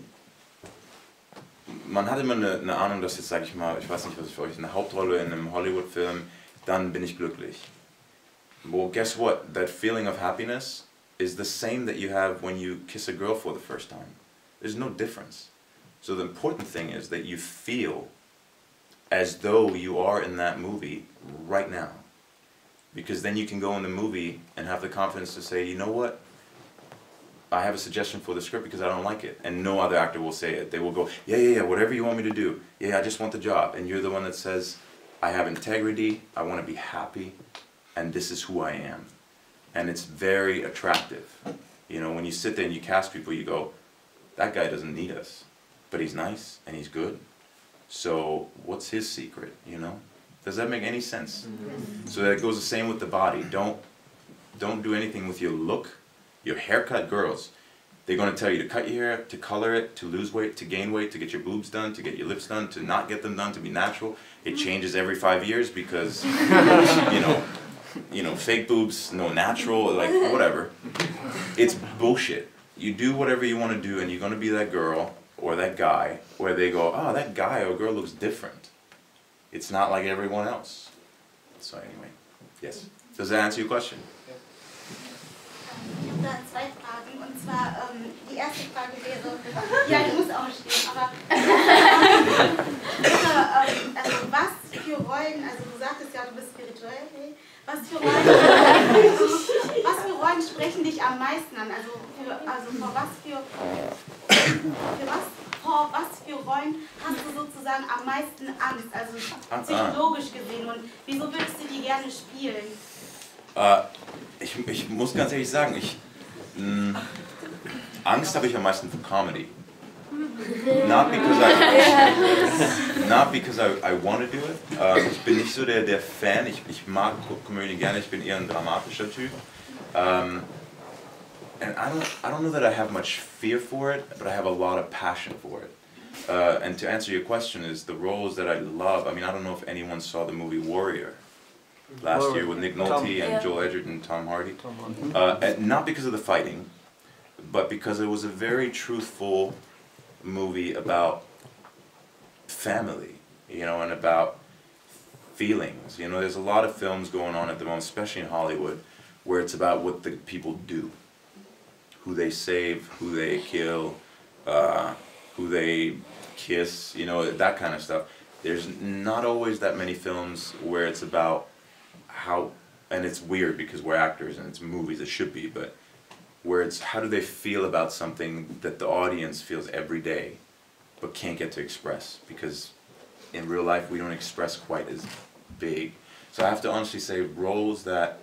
man hat immer eine, eine Ahnung, dass jetzt, sage ich mal, ich weiß nicht, was ich für euch, eine Hauptrolle in einem Hollywood-Film, dann bin ich glücklich. Well, guess what? That feeling of happiness is the same that you have when you kiss a girl for the first time. There's no difference. So the important thing is that you feel as though you are in that movie right now. Because then you can go in the movie and have the confidence to say, you know what? I have a suggestion for the script because I don't like it. And no other actor will say it. They will go, yeah, yeah, yeah, whatever you want me to do. Yeah, I just want the job. And you're the one that says, I have integrity, I want to be happy, and this is who I am. And it's very attractive. You know, when you sit there and you cast people, you go, that guy doesn't need us. But he's nice, and he's good. So what's his secret, you know? Does that make any sense? Mm-hmm. So that goes the same with the body. Don't, don't do anything with your look. Your haircut, girls, they're going to tell you to cut your hair, to color it, to lose weight, to gain weight, to get your boobs done, to get your lips done, to not get them done, to be natural. It changes every five years because, you know, you know, fake boobs, no natural, like whatever. It's bullshit. You do whatever you want to do and you're going to be that girl or that guy where they go, oh, that guy or girl looks different. It's not like everyone else. So anyway, yes. Does that answer your question? Ich habe da zwei Fragen, und zwar ähm, die erste Frage wäre, ja, ich muss auch stehen, aber ähm, also was für Rollen, also du sagtest ja, du bist spirituell, nee? Was für Rollen, was für Rollen sprechen dich am meisten an? Also, für, also vor was für, für was, vor was für Rollen hast du sozusagen am meisten Angst, also psychologisch gesehen, und wieso würdest du die gerne spielen? Uh, ich, ich muss ganz ehrlich sagen, ich, mh, Angst habe ich am meisten für Comedy. Not because I, not because I, I want to do it. Uh, ich bin nicht so der, der Fan, ich, ich mag Komödie gerne, ich bin eher ein dramatischer Typ. Um, and I don't, I don't know that I have much fear for it, but I have a lot of passion for it. Uh, and to answer your question is the roles that I love, I mean, I don't know if anyone saw the movie Warrior last year with Nick Nolte and Joel Edgerton and Tom Hardy. Uh, and not because of the fighting, but because it was a very truthful movie about family, you know, and about feelings. You know, there's a lot of films going on at the moment, especially in Hollywood, where it's about what the people do, who they save, who they kill, uh, who they kiss, you know, that kind of stuff. There's not always that many films where it's about how, and it's weird because we're actors and it's movies, it should be, but where it's how do they feel about something that the audience feels every day but can't get to express, because in real life we don't express quite as big. So I have to honestly say roles that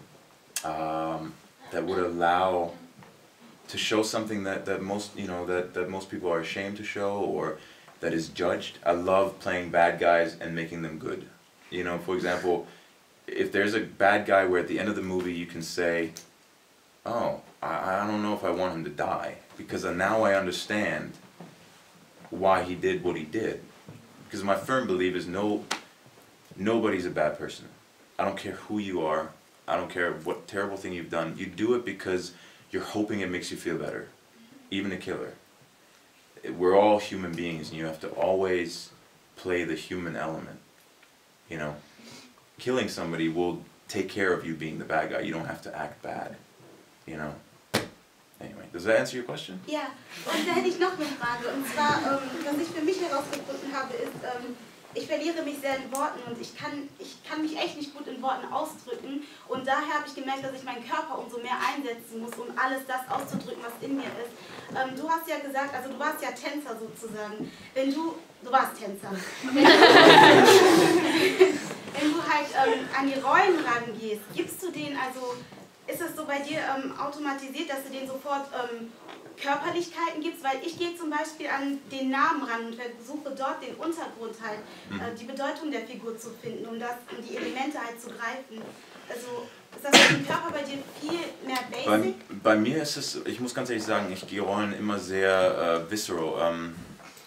um, that would allow to show something that, that most, you know, that, that most people are ashamed to show or that is judged. I love playing bad guys and making them good. You know, for example, if there's a bad guy where at the end of the movie you can say, oh, I, I don't know if I want him to die, because now I understand why he did what he did. Because my firm belief is no, nobody's a bad person. I don't care who you are. I don't care what terrible thing you've done. You do it because you're hoping it makes you feel better. Even a killer. We're all human beings, and you have to always play the human element. You know? Killing somebody will take care of you being the bad guy. You don't have to act bad. You know? Anyway, does that answer your question? Ja, und da hätte ich noch eine Frage. Und zwar, ähm, was ich für mich herausgefunden habe, ist, ähm, ich verliere mich sehr in Worten und ich kann, ich kann mich echt nicht gut in Worten ausdrücken. Und daher habe ich gemerkt, dass ich meinen Körper umso mehr einsetzen muss, um alles das auszudrücken, was in mir ist. Ähm, du hast ja gesagt, also du warst ja Tänzer sozusagen. Wenn du, du warst Tänzer. Wenn du halt ähm, an die Rollen rangehst, gibst du denen, also ist es so bei dir ähm, automatisiert, dass du denen sofort ähm, Körperlichkeiten gibst? Weil ich gehe zum Beispiel an den Namen ran und versuche dort den Untergrund halt, äh, die Bedeutung der Figur zu finden, um, das, um die Elemente halt zu greifen. Also ist das mit dem Körper bei dir viel mehr basic? Bei, bei mir ist es, ich muss ganz ehrlich sagen, ich gehe Rollen immer sehr uh, visceral. Um,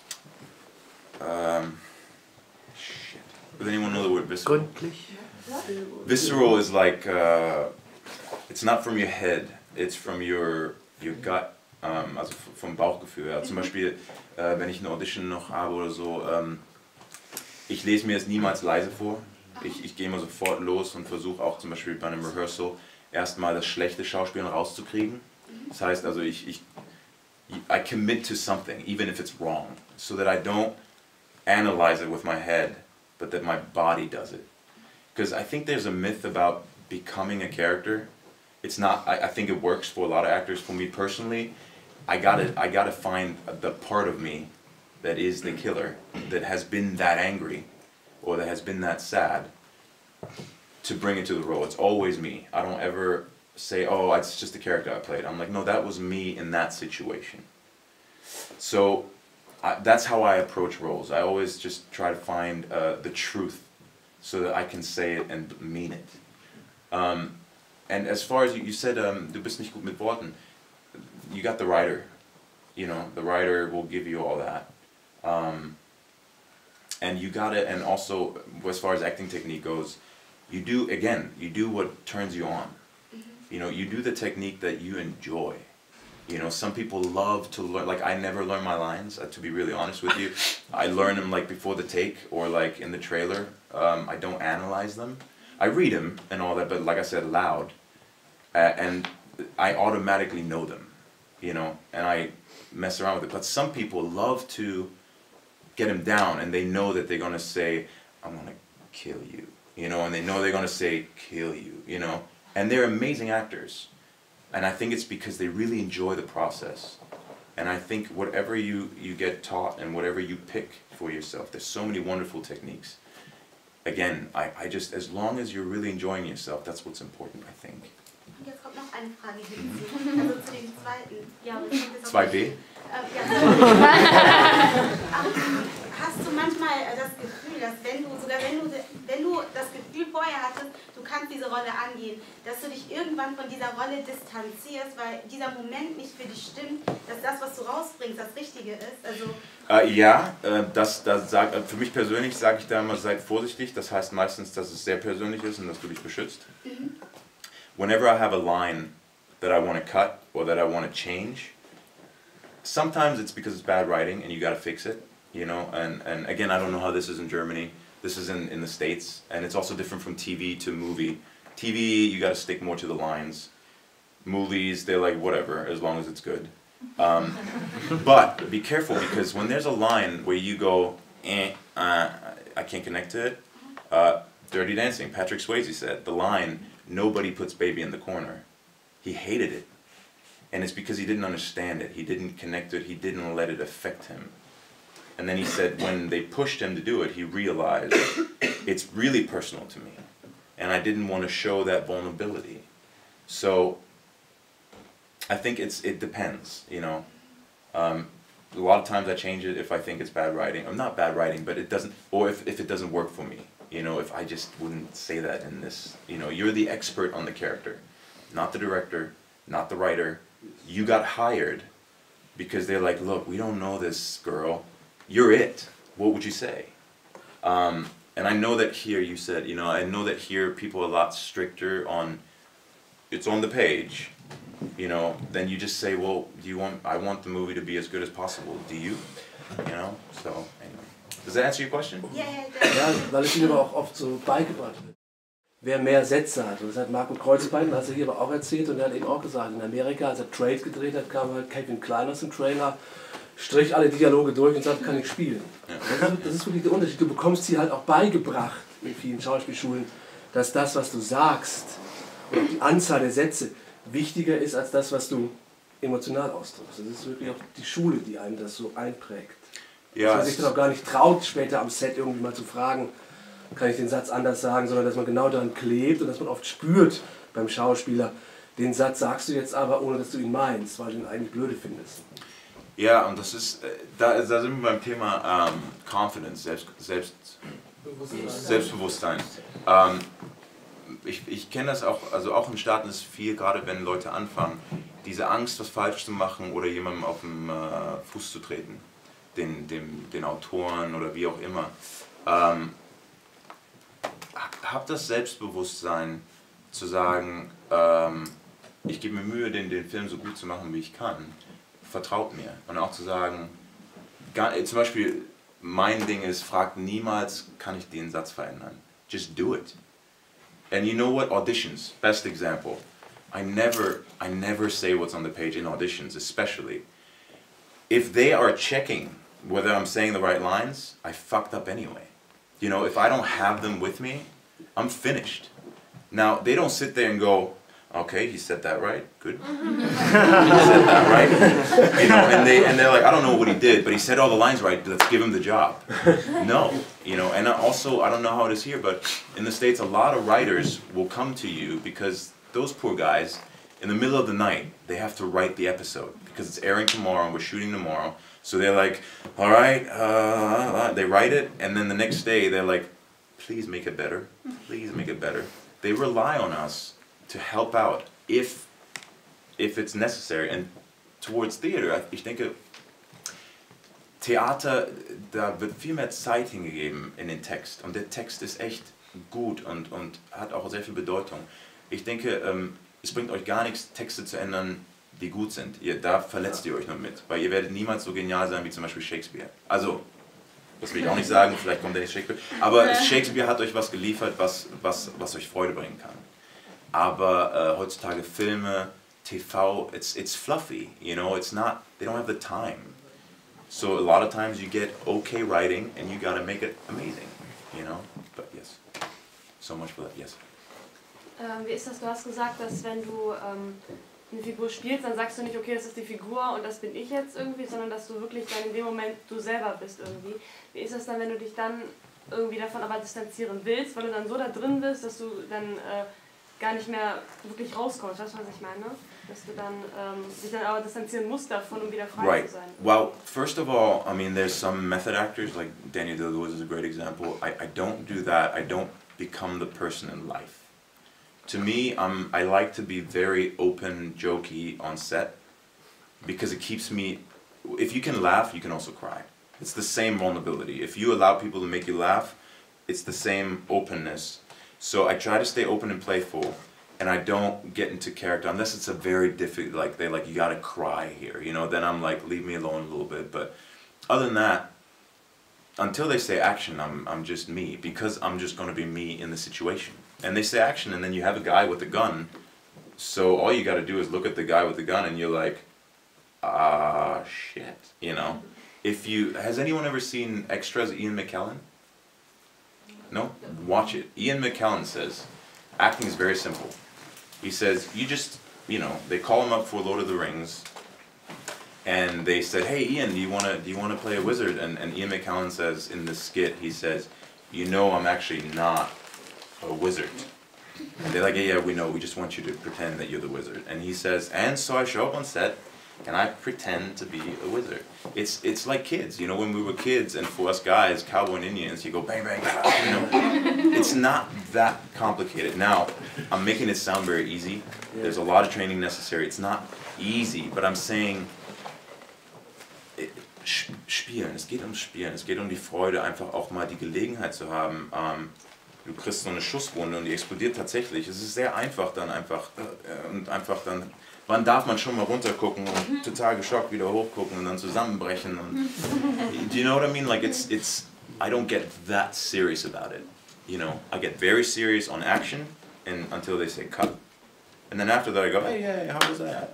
um, shit. Does anyone know the word visceral? Gründlich. Visceral is like, uh, it's not from your head, it's from your, your gut, um, also vom Bauchgefühl. Ja. Zum Beispiel, äh, wenn ich eine Audition noch habe oder so, ähm, ich lese mir es niemals leise vor. Ich, ich gehe immer sofort los und versuche auch zum Beispiel bei einem Rehearsal erstmal das schlechte Schauspielen rauszukriegen. Das heißt also, ich, ich I commit to something, even if it's wrong, so that I don't analyze it with my head, but that my body does it. Because I think there's a myth about becoming a character. It's not, I, I think it works for a lot of actors. For me personally, I gotta, I gotta find the part of me that is the killer, that has been that angry, or that has been that sad, to bring it to the role. It's always me. I don't ever say, oh, it's just the character I played. I'm like, no, that was me in that situation. So I, that's how I approach roles. I always just try to find uh, the truth, so that I can say it and mean it. Um, and as far as you, you said, um, du bist nicht gut mit Worten, you got the writer. You know, the writer will give you all that. Um, and you got it, and also, as far as acting technique goes, you do, again, you do what turns you on. Mm-hmm. You know, you do the technique that you enjoy. You know, some people love to learn, like I never learn my lines, uh, to be really honest with you. I learn them like before the take or like in the trailer. Um, I don't analyze them. I read them and all that, but like I said, loud. Uh, and I automatically know them, you know, and I mess around with it. But some people love to get him down, and they know that they're gonna say, "I'm gonna kill you," you know, and they know they're gonna say, "Kill you," you know, and they're amazing actors, and I think it's because they really enjoy the process, and I think whatever you you get taught and whatever you pick for yourself, there's so many wonderful techniques. Again, I I just as long as you're really enjoying yourself, that's what's important, I think. Und jetzt kommt noch eine Frage hinzu, also zu dem zweiten. Ja, aber das kommt jetzt auf zwei B? Ähm, ja. Hast du manchmal äh, das Gefühl, dass wenn du, sogar wenn du, wenn du das Gefühl vorher hattest, du kannst diese Rolle angehen, dass du dich irgendwann von dieser Rolle distanzierst, weil dieser Moment nicht für dich stimmt, dass das, was du rausbringst, das Richtige ist? Also Äh, ja, äh, das, das sag, äh, für mich persönlich sage ich da immer, seid vorsichtig, das heißt meistens, dass es sehr persönlich ist und dass du dich beschützt. mhm. Whenever I have a line that I want to cut or that I want to change, sometimes it's because it's bad writing and you got to fix it, you know, and, and again, I don't know how this is in Germany, this is in, in the States, and it's also different from T V to movie. T V, you got to stick more to the lines. Movies, they're like, whatever, as long as it's good. Um, but be careful, because when there's a line where you go, eh, uh, I can't connect to it, uh, Dirty Dancing, Patrick Swayze said, the line, "Nobody puts baby in the corner." He hated it. And it's because he didn't understand it. He didn't connect to it. He didn't let it affect him. And then he said when they pushed him to do it, he realized it's really personal to me. And I didn't want to show that vulnerability. So I think it's it depends, you know. Um, a lot of times I change it if I think it's bad writing. Or not bad writing, but it doesn't, or if, if it doesn't work for me. You know, if I just wouldn't say that in this, you know, you're the expert on the character, not the director, not the writer. You got hired because they're like, look, we don't know this girl. You're it. What would you say? Um, and I know that here you said, you know, I know that here people are a lot stricter on, it's on the page, you know, then you just say, well, do you want, I want the movie to be as good as possible. Do you? You know, so anyway. Does that answer your question? Ja, Ja, weil es ihm aber auch oft so beigebracht wird. Wer mehr Sätze hat, und das hat Marco Kreuzbein, das hat er hier aber auch erzählt, und er hat eben auch gesagt, in Amerika, als er Trade gedreht hat, kam halt Kevin Klein aus dem Trailer, strich alle Dialoge durch und sagt, kann ich spielen. Ja. Das, ist, das ist wirklich der Unterschied. Du bekommst hier halt auch beigebracht in vielen Schauspielschulen, dass das, was du sagst, oder die Anzahl der Sätze wichtiger ist als das, was du emotional ausdrückst. Das ist wirklich auch die Schule, die einem das so einprägt. Ja, dass man sich dann auch gar nicht traut, später am Set irgendwie mal zu fragen, kann ich den Satz anders sagen, sondern dass man genau daran klebt und dass man oft spürt beim Schauspieler, den Satz sagst du jetzt aber, ohne dass du ihn meinst, weil du ihn eigentlich blöde findest. Ja, und das ist, da, da sind wir beim Thema ähm, Confidence, Selbst, Selbst, Selbstbewusstsein. Ähm, ich ich kenne das auch, also auch in Staaten ist viel, gerade wenn Leute anfangen, diese Angst, was falsch zu machen oder jemandem auf den äh, Fuß zu treten, den, dem, den Autoren oder wie auch immer. Ähm, hab das Selbstbewusstsein zu sagen, ähm, ich gebe mir Mühe, den, den Film so gut zu machen, wie ich kann. Vertraut mir. Und auch zu sagen, gar, zum Beispiel, mein Ding ist, fragt niemals, kann ich den Satz verändern. Just do it. And you know what? Auditions, best example. I never, I never say what's on the page in auditions, especially. If they are checking whether I'm saying the right lines, I fucked up anyway. You know, if I don't have them with me, I'm finished. Now, they don't sit there and go, okay, he said that right, good. He said that right. You know, and, they, and they're like, I don't know what he did, but he said all the lines right, let's give him the job. No, you know, and also, I don't know how it is here, but in the States, a lot of writers will come to you because those poor guys, in the middle of the night, they have to write the episode because it's airing tomorrow and we're shooting tomorrow. So they're like, all right, uh, they write it, and then the next day they're like, please make it better, please make it better. They rely on us to help out if, if it's necessary. And towards theater, ich denke, Theater, da wird viel mehr Zeit hingegeben in den Text. Und der Text ist echt gut und, und hat auch sehr viel Bedeutung. Ich denke, ähm, es bringt euch gar nichts, Texte zu ändern, die gut sind. Ihr, da verletzt ihr euch nur mit, weil ihr werdet niemals so genial sein wie zum Beispiel Shakespeare. Also, das will ich auch nicht sagen, vielleicht kommt der nicht Shakespeare, aber Shakespeare hat euch was geliefert, was, was, was euch Freude bringen kann. Aber äh, heutzutage Filme, T V, it's, it's fluffy, you know, it's not, they don't have the time. So a lot of times you get okay writing and you gotta make it amazing, you know? But yes, so much for that, yes. Ähm, wie ist das? Du hast gesagt, dass wenn du ähm, eine Figur spielst, dann sagst du nicht, okay, das ist die Figur und das bin ich jetzt irgendwie, sondern dass du wirklich dann in dem Moment du selber bist irgendwie. Wie ist das dann, wenn du dich dann irgendwie davon aber distanzieren willst, weil du dann so da drin bist, dass du dann äh, gar nicht mehr wirklich rauskommst? Weißt du, was ich meine? Dass du dann ähm, dich dann aber distanzieren musst davon, um wieder frei Right. zu sein. Well, first of all, I mean, there's some method actors, like Daniel Day-Lewis is a great example. I, I don't do that. I don't become the person in life. To me, um, I like to be very open, jokey on set because it keeps me, if you can laugh, you can also cry. It's the same vulnerability. If you allow people to make you laugh, it's the same openness. So I try to stay open and playful, and I don't get into character unless it's a very difficult, like they like, you gotta cry here, you know, then I'm like, leave me alone a little bit. But other than that, until they say action, I'm, I'm just me, because I'm just gonna be me in the situation. And they say action, and then you have a guy with a gun, so all you gotta do is look at the guy with the gun and you're like, ah, shit, you know? If you, has anyone ever seen Extras, Ian McKellen? No? Watch it. Ian McKellen says, acting is very simple. He says, you just, you know, they call him up for Lord of the Rings, and they said, hey Ian, do you wanna, do you wanna play a wizard? And, and Ian McKellen says, in the skit, he says, you know I'm actually not a wizard. And they're like, yeah, yeah, we know, we just want you to pretend that you're the wizard. And he says, and so I show up on set, and I pretend to be a wizard. It's it's like kids, you know, when we were kids, and for us guys, cowboy and Indians, you go bang, bang, bang, you know. It's not that complicated. Now, I'm making it sound very easy. There's a lot of training necessary. It's not easy, but I'm saying, spielen, es geht ums Spielen, es geht um die Freude, einfach auch mal die Gelegenheit zu haben, ähm, du kriegst so eine Schusswunde und die explodiert tatsächlich. Es ist sehr einfach dann einfach, äh, und einfach dann, wann darf man schon mal runtergucken und total geschockt wieder hochgucken und dann zusammenbrechen und, do you know what I mean? Like it's, it's, I don't get that serious about it, you know? I get very serious on action and until they say cut. And then after that I go, hey, hey, how was that?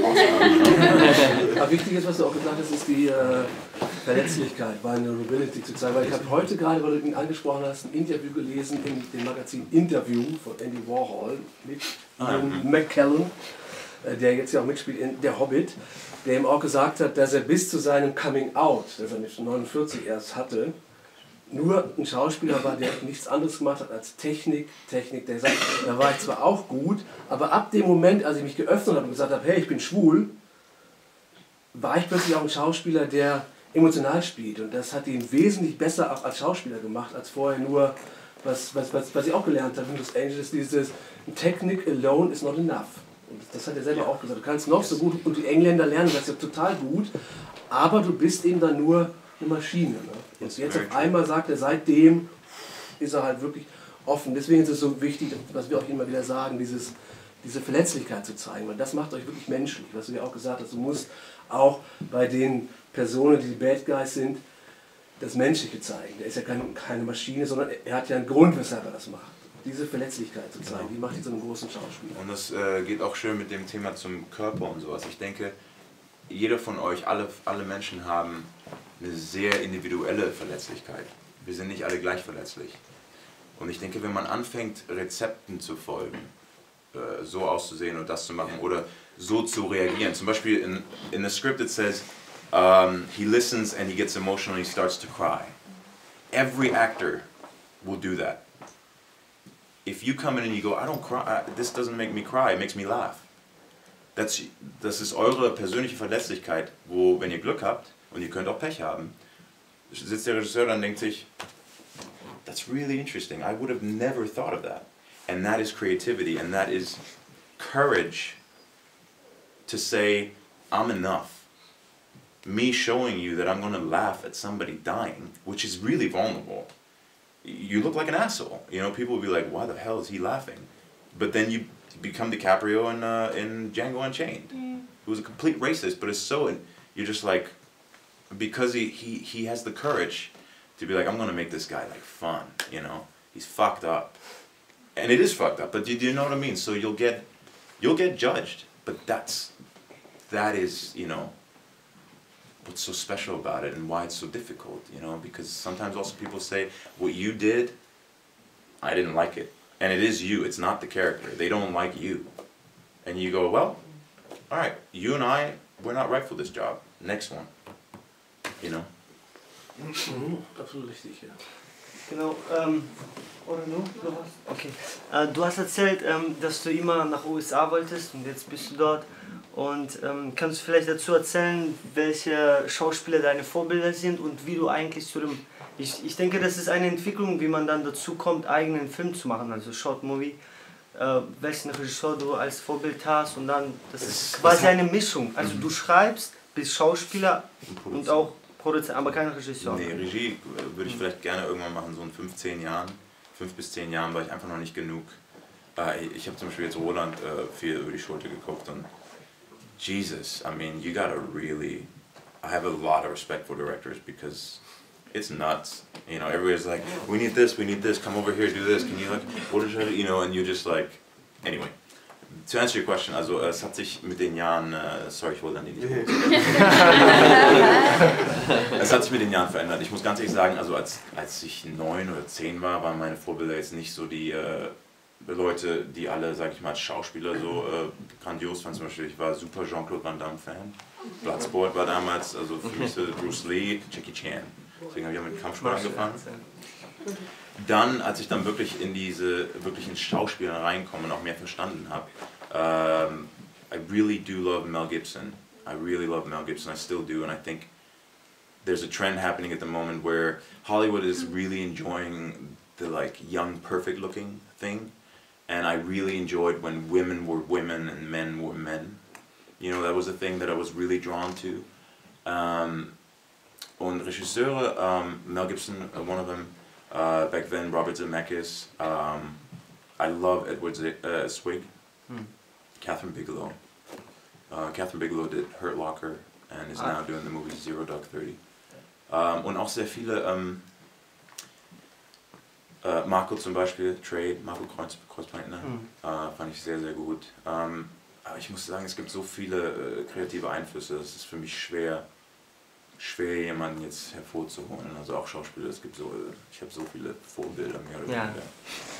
Aber wichtig ist, was du auch gesagt hast, ist die äh, Verletzlichkeit, Vulnerability zu zeigen. Weil ich habe heute gerade, weil du ihn angesprochen hast, ein Interview gelesen in dem Magazin Interview von Andy Warhol mit Ian McKellen, äh, der jetzt ja auch mitspielt in Der Hobbit, der ihm auch gesagt hat, dass er bis zu seinem Coming Out, das er nicht neunundvierzig erst hatte, nur ein Schauspieler war, der nichts anderes gemacht hat als Technik, Technik. Der sagt, da war ich zwar auch gut, aber ab dem Moment, als ich mich geöffnet habe und gesagt habe, hey, ich bin schwul, war ich plötzlich auch ein Schauspieler, der emotional spielt. Und das hat ihn wesentlich besser auch als Schauspieler gemacht, als vorher nur, was, was, was, was ich auch gelernt habe in Los Angeles, dieses Technik alone is not enough. Und das hat er selber auch gesagt. Du kannst noch so gut, und die Engländer lernen das ja total gut, aber du bist eben dann nur eine Maschine. Ne? Und jetzt auf einmal sagt er, seitdem ist er halt wirklich offen. Deswegen ist es so wichtig, was wir auch immer wieder sagen, dieses, diese Verletzlichkeit zu zeigen, weil das macht euch wirklich menschlich, was du ja auch gesagt hast. Du musst auch bei den Personen, die die Bad Guys sind, das Menschliche zeigen. Der ist ja kein, keine Maschine, sondern er hat ja einen Grund, weshalb er das macht. Diese Verletzlichkeit zu zeigen, die macht ihn zu einem großen Schauspieler. Und das äh, geht auch schön mit dem Thema zum Körper und sowas. Ich denke, jeder von euch, alle, alle Menschen haben eine sehr individuelle Verletzlichkeit. Wir sind nicht alle gleich verletzlich. Und ich denke, wenn man anfängt, Rezepten zu folgen, äh, so auszusehen und das zu machen oder so zu reagieren. Zum Beispiel in, in the script it says, um, he listens and he gets emotional and he starts to cry. Every actor will do that. If you come in and you go, I don't cry, this doesn't make me cry, it makes me laugh. Das, das ist eure persönliche Verletzlichkeit, wo, wenn ihr Glück habt, und ihr könnt auch Pech haben, sitzt der Regisseur dann und denkt sich, that's really interesting, I would have never thought of that. And that is creativity, and that is courage to say, I'm enough. Me showing you that I'm going to laugh at somebody dying, which is really vulnerable. You look like an asshole. You know, people will be like, why the hell is he laughing? But then you become DiCaprio in, uh, in Django Unchained, mm. who was a complete racist, but is so, in, you're just like, because he, he, he has the courage to be like, I'm going to make this guy like fun, you know, he's fucked up. And it is fucked up, but do, do you know what I mean? So you'll get, you'll get judged, but that's, that is, you know, what's so special about it and why it's so difficult, you know, because sometimes also people say, what you did, I didn't like it. And it is you, it's not the character. They don't like you. And you go, well, all right, you and I, we're not right for this job. Next one. You know? Mhm, absolut richtig, ja. Genau, ähm, oder du? Okay. Äh, du hast erzählt, ähm, dass du immer nach U S A wolltest und jetzt bist du dort. Und ähm, kannst du vielleicht dazu erzählen, welche Schauspieler deine Vorbilder sind und wie du eigentlich zu dem... Ich, ich denke, das ist eine Entwicklung, wie man dann dazu kommt, eigenen Film zu machen, also Short Movie. Äh, welchen Regisseur du als Vorbild hast und dann, das ist quasi eine Mischung. Also du schreibst, bist Schauspieler und auch Produzent, aber kein Regisseur. Nee, Regie würde ich vielleicht gerne irgendwann machen, so in fünf, zehn Jahren. Fünf bis zehn Jahren war ich einfach noch nicht genug. Äh, ich habe zum Beispiel jetzt Roland äh, viel über die Schulter geguckt und Jesus, I mean, you gotta really, I have a lot of respect for directors because it's nuts. You know, everybody's like, we need this, we need this, come over here, do this, can you like, what is it, you know, and you're just like, anyway. To answer your question, also es hat sich mit den Jahren, uh, sorry, ich wollte an die nicht Es hat sich mit den Jahren verändert. Ich muss ganz ehrlich sagen, also als, als ich neun oder zehn war, waren meine Vorbilder jetzt nicht so die äh, Leute, die alle, sag ich mal, als Schauspieler so äh, grandios waren. Zum Beispiel, ich war super Jean-Claude Van Damme Fan. Bloodsport war damals, also für mich so Bruce Lee, Jackie Chan. Deswegen habe ich auch mit Kampfsport angefangen. Dann, als ich dann wirklich in diese, wirklich ins Schauspiel reinkomme und auch mehr verstanden habe, um, I really do love Mel Gibson. I really love Mel Gibson, I still do, and I think there's a trend happening at the moment where Hollywood is really enjoying the like young, perfect looking thing, and I really enjoyed when women were women and men were men. You know, that was a thing that I was really drawn to. Um, und Regisseure, um, Mel Gibson, uh, one of them, uh, back then Robert Zemeckis, um, I love Edward Z uh, Swig, hmm. Catherine Bigelow. Uh, Catherine Bigelow did Hurt Locker and is ah. now doing the movie Zero Dark Thirty. Um, und auch sehr viele, um, uh, Marco zum Beispiel, Trade, Marco Kreuz, Kreuzbeintner, hm. uh, fand ich sehr, sehr gut. Um, aber ich muss sagen, es gibt so viele uh, kreative Einflüsse, es ist für mich schwer, schwer jemanden jetzt hervorzuholen. Also auch Schauspieler, es gibt so, ich habe so viele Vorbilder mehr oder weniger. Ja.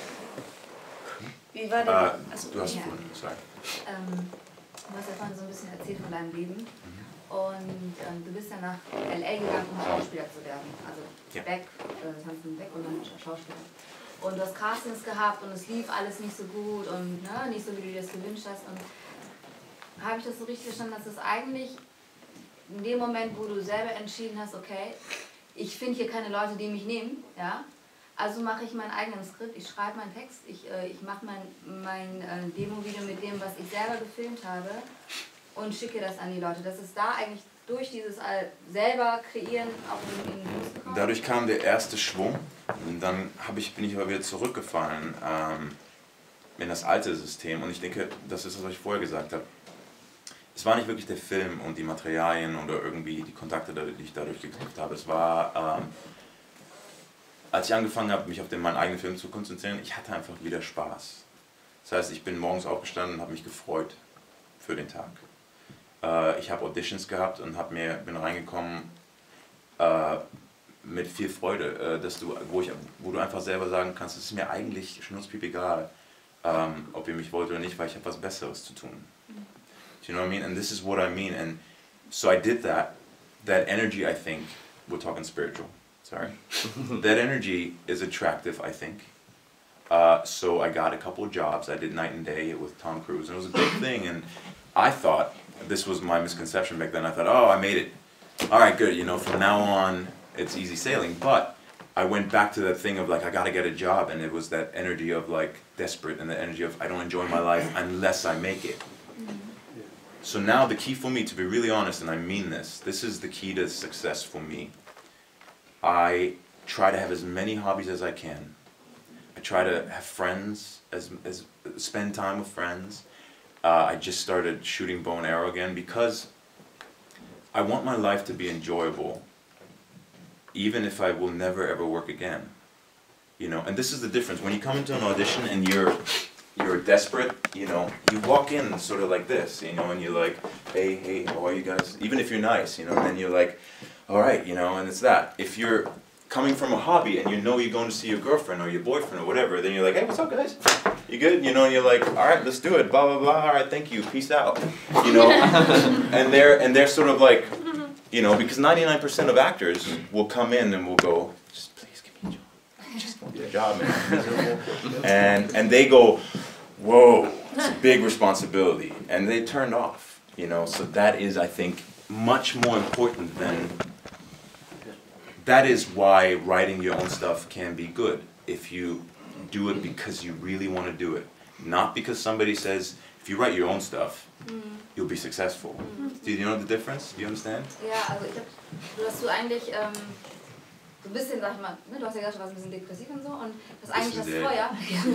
Wie war denn, uh, also, du hast ja. vorhin gesagt. Ähm, du hast ja vorhin so ein bisschen erzählt von deinem Leben mhm. und ähm, du bist ja nach L A gegangen, um Schauspieler zu werden. Also ja. Beck, äh, tanzen Beck und dann Schauspieler. Und du hast Castings gehabt und es lief alles nicht so gut und ne, nicht so, wie du dir das gewünscht hast. Und habe ich das so richtig verstanden, dass es eigentlich in dem Moment, wo du selber entschieden hast, okay, ich finde hier keine Leute, die mich nehmen, ja, also mache ich mein eigenes Skript, ich schreibe meinen Text, ich, äh, ich mache mein, mein äh, Demo-Video mit dem, was ich selber gefilmt habe und schicke das an die Leute. Das ist da eigentlich durch dieses äh, selber kreieren auch in den Fuß gekommen. Dadurch kam der erste Schwung und dann hab ich, bin ich aber wieder zurückgefallen ähm, in das alte System und ich denke, das ist, was ich vorher gesagt habe. Es war nicht wirklich der Film und die Materialien oder irgendwie die Kontakte, die ich dadurch geknüpft habe. Es war, ähm, als ich angefangen habe, mich auf den, meinen eigenen Film zu konzentrieren, ich hatte einfach wieder Spaß. Das heißt, ich bin morgens aufgestanden und habe mich gefreut für den Tag. Äh, ich habe Auditions gehabt und hab mir, bin reingekommen äh, mit viel Freude, äh, dass du, wo, ich, wo du einfach selber sagen kannst, es ist mir eigentlich schnurzpiep egal, ähm, ob ihr mich wollt oder nicht, weil ich habe was Besseres zu tun. Do you know what I mean? And this is what I mean. And so I did that. That energy, I think, we're talking spiritual, sorry. That energy is attractive, I think. Uh, so I got a couple of jobs. I did Night and Day with Tom Cruise. And it was a big thing. And I thought, this was my misconception back then, I thought, oh, I made it. All right, good. You know, from now on, it's easy sailing. But I went back to that thing of like, I got to get a job. And it was that energy of like desperate and the energy of I don't enjoy my life unless I make it. So now the key for me, to be really honest, and I mean this, this is the key to success for me. I try to have as many hobbies as I can. I try to have friends, as, as spend time with friends. Uh, I just started shooting bow and arrow again because I want my life to be enjoyable, even if I will never ever work again. You know, and this is the difference. When you come into an audition and you're you're you're desperate, you know, you walk in sort of like this, you know, and you're like, hey, hey, how are you guys? Even if you're nice, you know, and then you're like, all right, you know, and it's that. If you're coming from a hobby and you know you're going to see your girlfriend or your boyfriend or whatever, then you're like, hey, what's up, guys? You good? You know, and you're like, all right, let's do it, blah, blah, blah, all right, thank you, peace out, you know, and they're, and they're sort of like, you know, because ninety-nine percent of actors will come in and will go, just please give me a job, just want a job, man, I'm miserable. And, and they go, whoa, it's a big responsibility, and they turned off, you know, so that is, I think, much more important than, that is why writing your own stuff can be good, if you do it because you really want to do it, not because somebody says, if you write your own stuff, you'll be successful. Do you know the difference? Do you understand? Ja, also ich hab, dass du eigentlich ähm, so ein bisschen, sag ich mal, ne, du hast ja gesagt, du warst ein bisschen depressiv und so, und das eigentlich das Feuer,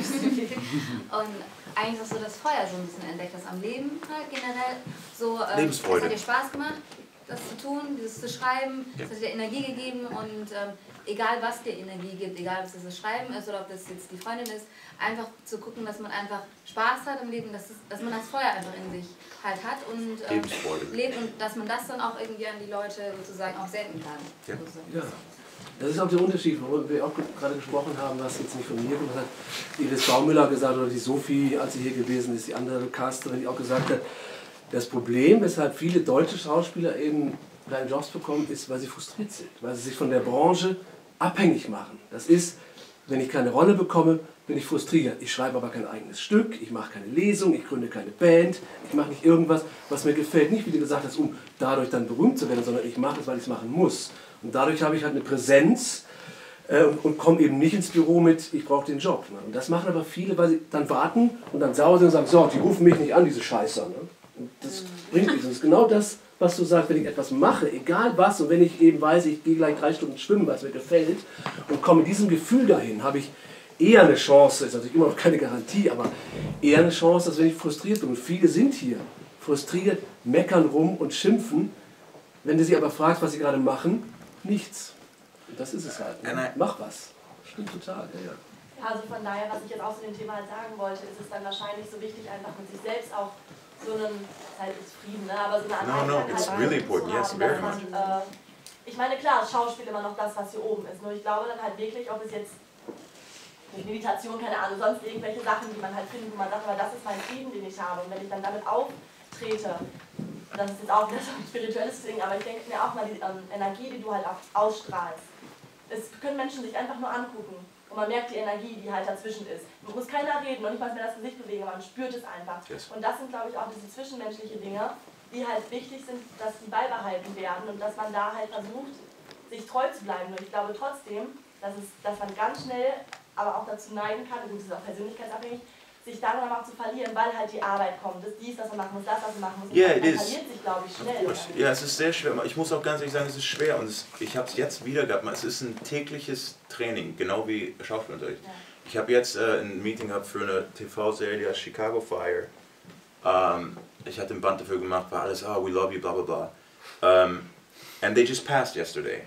und eigentlich hast du das Feuer so ein bisschen entdeckt, das am Leben halt generell, so, ähm, es hat dir Spaß gemacht, das zu tun, dieses zu schreiben, es ja. hat dir Energie gegeben, und ähm, egal was dir Energie gibt, egal ob es das Schreiben ist oder ob das jetzt die Freundin ist, einfach zu gucken, dass man einfach Spaß hat im Leben, dass, es, dass man das Feuer einfach in sich halt hat und ähm, lebt, und dass man das dann auch irgendwie an die Leute sozusagen auch senden kann. Ja. Ja. Das ist auch der Unterschied, worüber wir auch gerade gesprochen haben, was jetzt nicht von mir gemacht hat. Iris Baumüller gesagt oder die Sophie, als sie hier gewesen ist, die andere Casterin, die auch gesagt hat, das Problem, weshalb viele deutsche Schauspieler eben kleine Jobs bekommen, ist, weil sie frustriert sind, weil sie sich von der Branche abhängig machen. Das ist, wenn ich keine Rolle bekomme, bin ich frustriert. Ich schreibe aber kein eigenes Stück, ich mache keine Lesung, ich gründe keine Band, ich mache nicht irgendwas, was mir gefällt. Nicht, wie du gesagt hast, um dadurch dann berühmt zu werden, sondern ich mache es, weil ich es machen muss. Und dadurch habe ich halt eine Präsenz äh, und, und komme eben nicht ins Büro mit, ich brauche den Job. Ne? Und das machen aber viele, weil sie dann warten und dann sauer sind und sagen, so, die rufen mich nicht an, diese Scheißer. Ne? Und das bringt nichts. Das ist genau das, was du sagst, wenn ich etwas mache, egal was, und wenn ich eben weiß, ich gehe gleich drei Stunden schwimmen, weil es mir gefällt, und komme mit diesem Gefühl dahin, habe ich eher eine Chance, ist natürlich immer noch keine Garantie, aber eher eine Chance, als wenn ich frustriert bin. Und viele sind hier frustriert, meckern rum und schimpfen. Wenn du sie aber fragst, was sie gerade machen, nichts. Und das ist es halt. Ne? Mach was. Stimmt total, ja, ja. Also von daher, was ich jetzt auch zu dem Thema halt sagen wollte, ist es dann wahrscheinlich so wichtig, einfach mit sich selbst auch so einen, Zeit ist Frieden, ne? Aber so eine Art no, no, it's really important. Yes, very much. Äh, ich meine, klar, ist Schauspiel immer noch das, was hier oben ist. Nur ich glaube dann halt wirklich, ob es jetzt durch Meditation, keine Ahnung, sonst irgendwelche Sachen, die man halt findet, wo man sagt, aber das ist mein Frieden, den ich habe. Und wenn ich dann damit auftrete, das ist jetzt auch wieder so ein spirituelles Ding, aber ich denke mir auch mal, die ähm, Energie, die du halt auch ausstrahlst. Es können Menschen sich einfach nur angucken. Und man merkt die Energie, die halt dazwischen ist. Man muss keiner reden und nicht mal mehr das Gesicht bewegen, aber man spürt es einfach. Yes. Und das sind, glaube ich, auch diese zwischenmenschlichen Dinge, die halt wichtig sind, dass die beibehalten werden und dass man da halt versucht, sich treu zu bleiben. Und ich glaube trotzdem, dass, es, dass man ganz schnell aber auch dazu neigen kann, und das ist auch persönlichkeitsabhängig, sich darin aber auch zu verlieren, weil halt die Arbeit kommt. Das dies, was man machen muss, das, was man machen muss. Yeah, man it verliert is. sich, glaube ich, schnell. Ja, es ist sehr schwer. Ich muss auch ganz ehrlich sagen, es ist schwer. Und es, ich habe es jetzt wieder gehabt. Es ist ein tägliches Training, genau wie Schauspielunterricht. Ja. Ich habe jetzt äh, ein Meeting gehabt für eine T V-Serie, die heißt Chicago Fire. Um, ich hatte ein Band dafür gemacht, war alles, oh, we love you, blah, blah, blah. Um, and they just passed yesterday.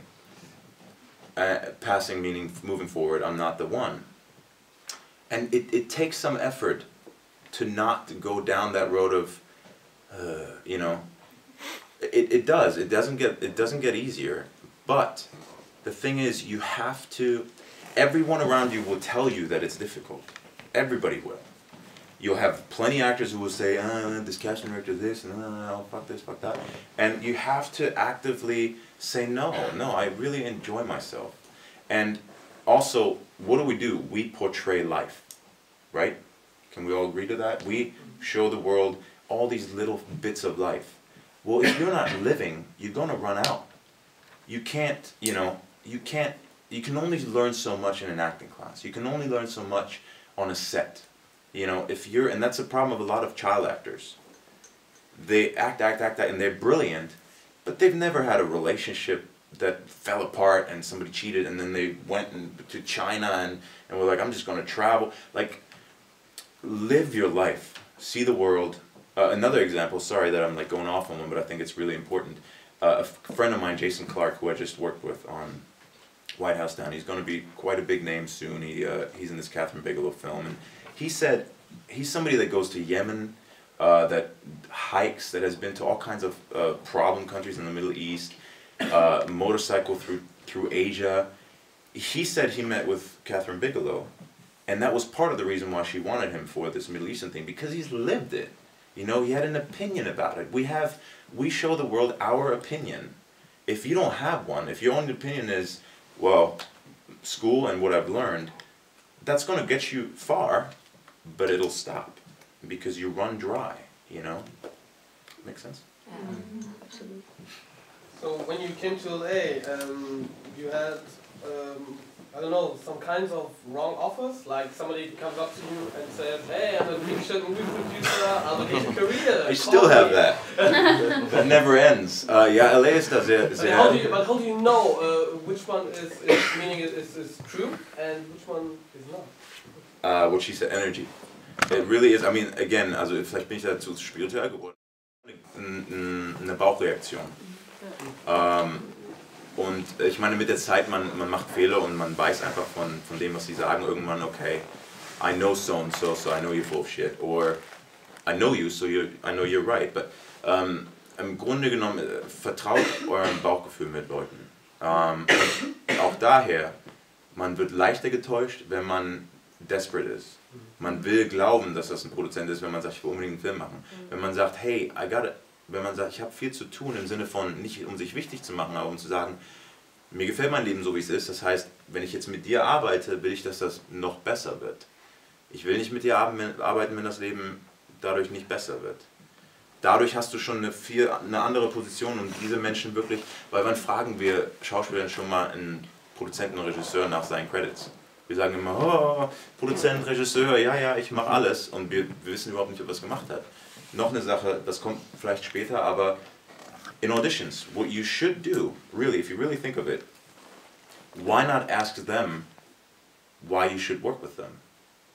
Uh, passing meaning moving forward, I'm not the one. And it, it takes some effort to not go down that road of, uh, you know, it, it does, it doesn't get, it doesn't get easier, but the thing is you have to, everyone around you will tell you that it's difficult. Everybody will. You'll have plenty of actors who will say, ah, this casting director this, and oh, fuck this, fuck that. And you have to actively say, no, no, I really enjoy myself. And also, what do we do? We portray life, right? Can we all agree to that? We show the world all these little bits of life. Well, if you're not living, you're gonna run out. You can't, you know, you can't, you can only learn so much in an acting class. You can only learn so much on a set. You know, if you're, and that's a problem of a lot of child actors. They act, act, act, act, and they're brilliant, but they've never had a relationship that fell apart and somebody cheated and then they went in, to China and, and were like, I'm just going to travel. Like, live your life. See the world. Uh, another example, sorry that I'm like going off on one, but I think it's really important. Uh, a friend of mine, Jason Clark, who I just worked with on White House Down, he's going to be quite a big name soon. He, uh, he's in this Catherine Bigelow film. And he said, he's somebody that goes to Yemen, uh, that hikes, that has been to all kinds of uh, problem countries in the Middle East, uh, motorcycle through through Asia. He said he met with Catherine Bigelow, and that was part of the reason why she wanted him for this Middle Eastern thing, because he's lived it. You know, he had an opinion about it. We have, we show the world our opinion. If you don't have one, if your own opinion is, well, school and what I've learned, that's going to get you far, but it'll stop because you run dry, you know? Make sense? Yeah. So when you came to L A, um, you had, um, I don't know, some kinds of wrong offers? Like somebody comes up to you and says, hey, I'm a big shot movie producer, I'll give you a career. I still have that. That never ends. Uh, ja, L A ist da sehr, sehr... But how do you, but how do you know uh, which one is, is meaning is, is, is true and which one is not? Uh, what she said, energy. It really is, I mean, again, also vielleicht bin ich dazu spirituell geworden. Eine Bauchreaktion. Ähm, und ich meine, mit der Zeit, man, man macht Fehler und man weiß einfach von, von dem, was sie sagen, irgendwann, okay, I know so and so, so I know you're full of shit. Or I know you, so you, I know you're right. But ähm, im Grunde genommen, vertraut eurem Bauchgefühl mit Leuten. Ähm, auch daher, man wird leichter getäuscht, wenn man desperate ist. Man will glauben, dass das ein Produzent ist, wenn man sagt, ich will unbedingt einen Film machen. Wenn man sagt, hey, I got it. Wenn man sagt, ich habe viel zu tun, im Sinne von, nicht um sich wichtig zu machen, aber um zu sagen, mir gefällt mein Leben so, wie es ist. Das heißt, wenn ich jetzt mit dir arbeite, will ich, dass das noch besser wird. Ich will nicht mit dir arbeiten, wenn das Leben dadurch nicht besser wird. Dadurch hast du schon eine, viel, eine andere Position und diese Menschen wirklich, weil wann fragen wir Schauspieler schon mal einen Produzenten und Regisseur nach seinen Credits? Wir sagen immer, oh, Produzent, Regisseur, ja, ja, ich mache alles und wir, wir wissen überhaupt nicht, ob er es gemacht hat. Noch eine Sache, das kommt vielleicht später, aber in auditions, what you should do, really, if you really think of it, why not ask them why you should work with them?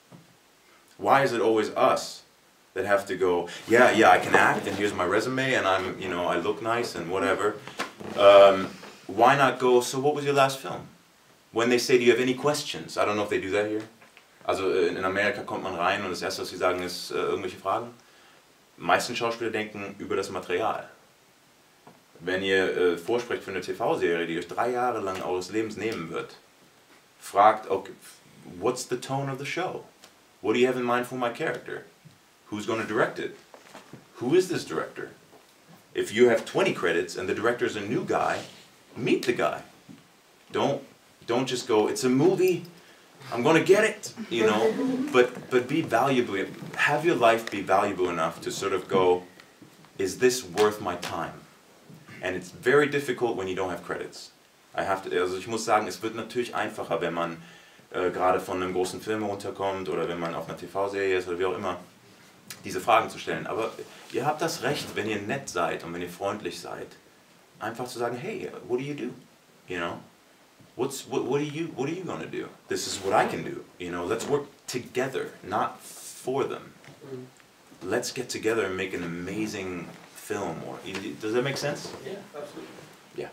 Why is it always us that have to go, yeah, yeah, I can act and here's my resume and I'm, you know, I look nice and whatever. Um, why not go, so what was your last film? When they say, do you have any questions? I don't know if they do that here. Also in Amerika kommt man rein und das erste, was sie sagen, ist äh, irgendwelche Fragen. Die meisten Schauspieler denken über das Material. Wenn ihr äh, vorsprecht für eine T V-Serie, die euch drei Jahre lang eures Lebens nehmen wird, fragt, okay, what's the tone of the show? What do you have in mind for my character? Who's going to direct it? Who is this director? If you have twenty credits and the director is a new guy, meet the guy. Don't, don't just go, it's a movie, I'm going to get it, you know, but, but be valuable, have your life be valuable enough to sort of go, is this worth my time? And it's very difficult when you don't have credits. I have to, also ich muss sagen, es wird natürlich einfacher, wenn man äh, gerade von einem großen Film runterkommt oder wenn man auf einer T V-Serie ist oder wie auch immer, diese Fragen zu stellen. Aber ihr habt das Recht, wenn ihr nett seid und wenn ihr freundlich seid, einfach zu sagen, hey, what do you do? You know? What's, what, what, are you, what are you going to do? This is what I can do. You know, let's work together, not for them. Mm. Let's get together and make an amazing film. Or, does that make sense? Yeah, absolutely. Yeah.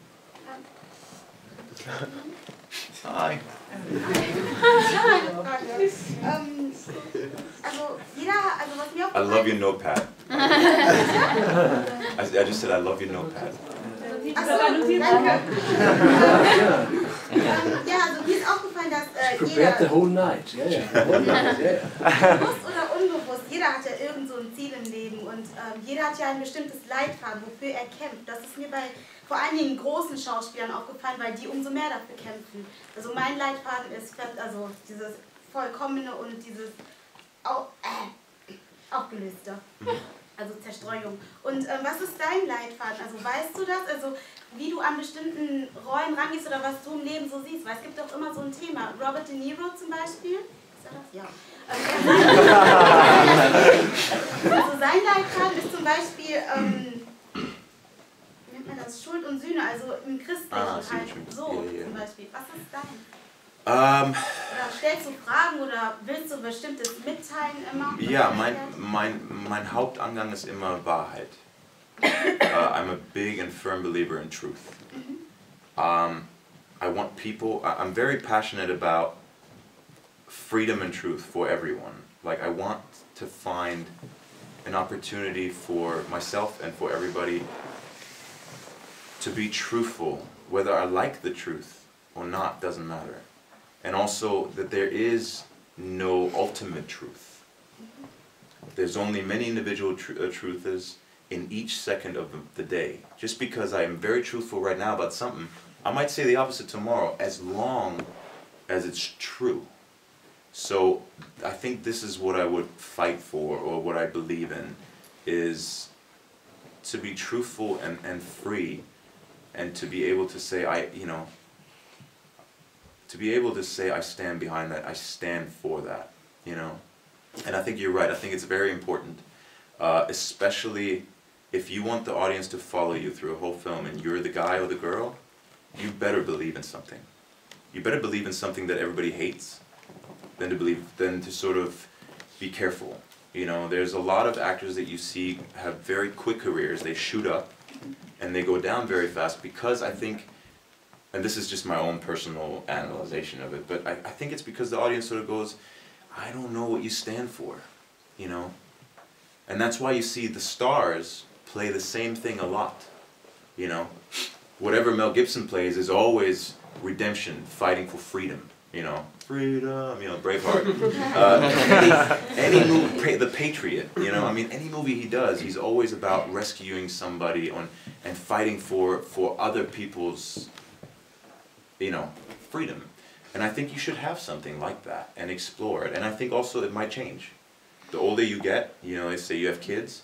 Hi. ähm, also jeder, also was mir I love your notepad. I, I just said I love your notepad. Achso, danke. ähm, ja, also mir ist aufgefallen, dass äh, jeder, the whole night. Yeah, yeah. Whole night. Yeah. bewusst oder unbewusst, jeder hat ja irgend so ein Ziel im Leben und ähm, jeder hat ja ein bestimmtes Leitfaden, wofür er kämpft. Das ist mir bei vor allen Dingen großen Schauspielern aufgefallen, weil die umso mehr dafür kämpfen. Also mein Leitfaden ist also dieses Vollkommene und dieses Au äh, Aufgelöste. Also Zerstreuung. Und ähm, was ist dein Leitfaden? Also weißt du das? Also wie du an bestimmten Rollen rangehst oder was du im Leben so siehst? Weil es gibt auch immer so ein Thema. Robert De Niro zum Beispiel. Ist er das? Ja. Also sein Leitfaden ist zum Beispiel, ähm, wie nennt man das? Schuld und Sühne, also im Christlichen ah, halt. So yeah, yeah. zum Beispiel. Was ist dein? Um, oder stellst du Fragen oder willst du bestimmtes mitteilen immer? Ja, mein, mein, mein Hauptangang ist immer Wahrheit. Uh, I'm a big and firm believer in truth. Um, I want people, I'm very passionate about freedom and truth for everyone. Like I want to find an opportunity for myself and for everybody to be truthful, whether I like the truth or not, doesn't matter. And also that there is no ultimate truth. There's only many individual tr uh, truths in each second of the day. Just because I am very truthful right now about something, I might say the opposite tomorrow, as long as it's true. So I think this is what I would fight for, or what I believe in, is to be truthful and, and free, and to be able to say, I, you know, to be able to say I stand behind that, I stand for that, you know. And I think you're right, I think it's very important, uh, especially if you want the audience to follow you through a whole film and you're the guy or the girl, you better believe in something. You better believe in something that everybody hates, than to believe, than to sort of be careful. You know, there's a lot of actors that you see have very quick careers, they shoot up and they go down very fast because I think, and this is just my own personal analyzation of it, but I, I think it's because the audience sort of goes, I don't know what you stand for, you know? And that's why you see the stars play the same thing a lot, you know? Whatever Mel Gibson plays is always redemption, fighting for freedom, you know? Freedom, you know, Braveheart. Uh, any any movie, The Patriot, you know, I mean, any movie he does, he's always about rescuing somebody on, and fighting for, for other people's, you know, freedom. And I think you should have something like that and explore it. And I think also it might change. The older you get, you know, they say you have kids,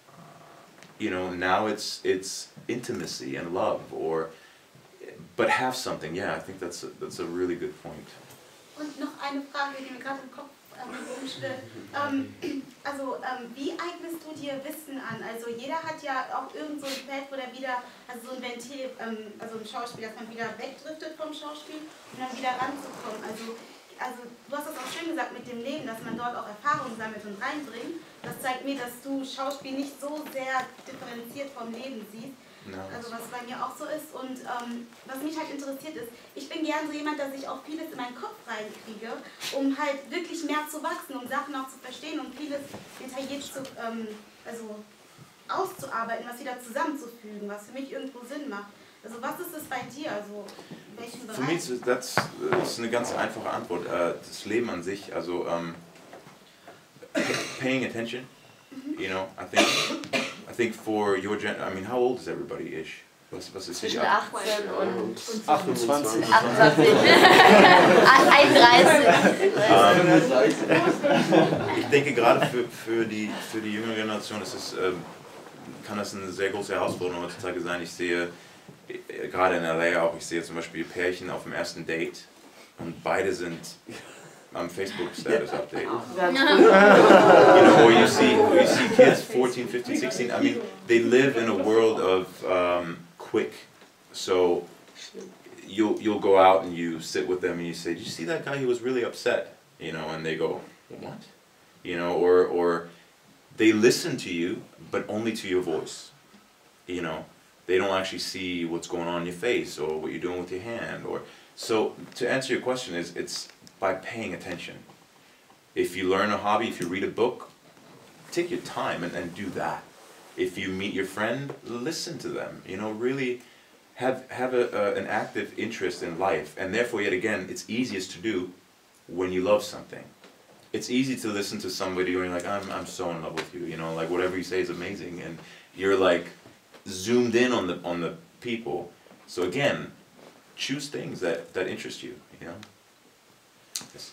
you know, now it's, it's intimacy and love, or, but have something, yeah, I think that's a, that's a really good point. Und noch eine Frage, die mir gerade im Kopf ähm, rumschwirrt. Ähm, also, ähm, wie eignest du dir Wissen an? Also, jeder hat ja auch irgend so ein Feld, wo der wieder, also so ein Ventil, ähm, also ein Schauspiel, dass man wieder wegdriftet vom Schauspiel und dann wieder ranzukommen. Also, also, du hast das auch schön gesagt mit dem Leben, dass man dort auch Erfahrungen sammelt und reinbringt. Das zeigt mir, dass du Schauspiel nicht so sehr differenziert vom Leben siehst. No. Also was bei mir auch so ist, und ähm, was mich halt interessiert ist, ich bin gern so jemand, dass ich auch vieles in meinen Kopf reinkriege, um halt wirklich mehr zu wachsen, um Sachen auch zu verstehen und vieles detailliert zu, ähm, also auszuarbeiten, was wieder zusammenzufügen, was für mich irgendwo Sinn macht. Also was ist es bei dir, also in welchem Bereich? Für mich ist das, das ist eine ganz einfache Antwort, das Leben an sich, also um, paying attention, you know, I think. I think for your gen, I mean, how old is everybody-ish? Was, was ist Zwischen achtzehn und achtundzwanzig. achtundzwanzig. einunddreißig. Ähm, ich denke, gerade für, für, die, für die jüngere Generation ist es, ähm, kann das eine sehr große Herausforderung heutzutage sein. Ich sehe, äh, gerade in L A auch, ich sehe zum Beispiel Pärchen auf dem ersten Date und beide sind am Facebook status update. You know, or you see, or you see kids fourteen, fifteen, sixteen, I mean, they live in a world of um, quick. So you'll, you'll go out and you sit with them and you say, did you see that guy? He was really upset. You know, and they go, what? You know, or, or they listen to you, but only to your voice. You know, they don't actually see what's going on in your face or what you're doing with your hand. Or so to answer your question is, it's by paying attention. If you learn a hobby, if you read a book, take your time and, and do that. If you meet your friend, listen to them. You know, really have, have a, a, an active interest in life. And therefore, yet again, it's easiest to do when you love something. It's easy to listen to somebody when you're like, I'm, I'm so in love with you, you know, like whatever you say is amazing. And you're like zoomed in on the, on the people. So again, choose things that, that interest you, you know. Yes.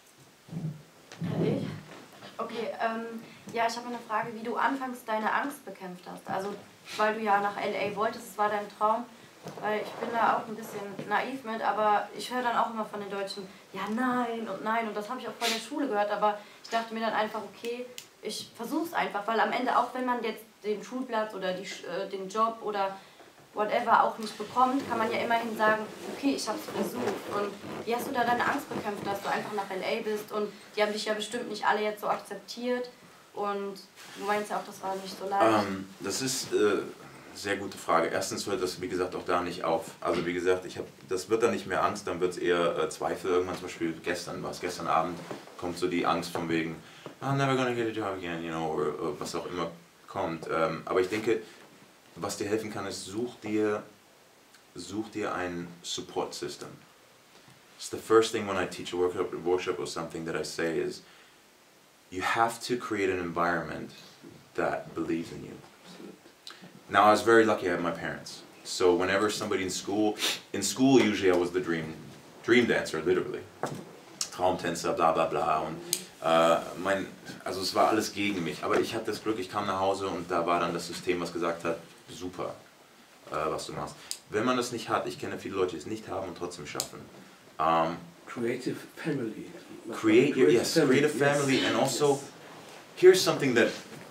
Okay, ähm, ja, ich habe eine Frage, wie du anfangs deine Angst bekämpft hast. Also, weil du ja nach L A wolltest, es war dein Traum, weil ich bin da auch ein bisschen naiv mit, aber ich höre dann auch immer von den Deutschen, ja nein und nein, und das habe ich auch vor der Schule gehört, aber ich dachte mir dann einfach, okay, ich versuche es einfach, weil am Ende, auch wenn man jetzt den Schulplatz oder die, äh, den Job oder whatever auch nicht bekommt, kann man ja immerhin sagen, okay, ich habe es versucht. Und wie hast du da deine Angst bekämpft, dass du einfach nach L A bist, und die haben dich ja bestimmt nicht alle jetzt so akzeptiert, und du meinst ja auch, das war nicht so leicht. Um, das ist eine äh, sehr gute Frage. Erstens hört das, wie gesagt, auch da nicht auf. Also wie gesagt, ich hab, das wird dann nicht mehr Angst, dann wird es eher äh, Zweifel. Irgendwann, zum Beispiel gestern, war es gestern Abend, kommt so die Angst von wegen, I'm never gonna get a job again, you know, oder, oder was auch immer kommt. Ähm, aber ich denke, was dir helfen kann, ist, such dir, such dir ein Support System. It's the first thing when I teach a workshop, a workshop or something that I say is, you have to create an environment that believes in you. Now, I was very lucky I had my parents. So whenever somebody in school, in school usually I was the dream, dream dancer, literally. Traumtänzer, bla bla bla. Und, äh, mein, also es war alles gegen mich. Aber ich hatte das Glück, ich kam nach Hause und da war dann das System, was gesagt hat, super, äh, was du machst. Wenn man das nicht hat, ich kenne viele Leute, die es nicht haben und trotzdem schaffen. Um, creative family. Create your, yes, create a family, and also, here's something that,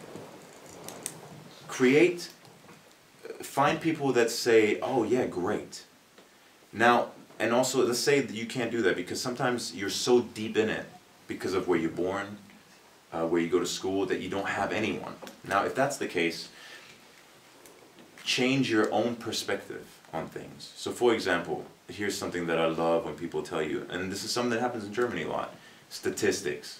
create, find people that say, oh yeah, great. Now, and also, let's say that you can't do that because sometimes you're so deep in it because of where you're born, uh, where you go to school, that you don't have anyone. Now, if that's the case, change your own perspective on things. So for example, here's something that I love when people tell you, and this is something that happens in Germany a lot, statistics.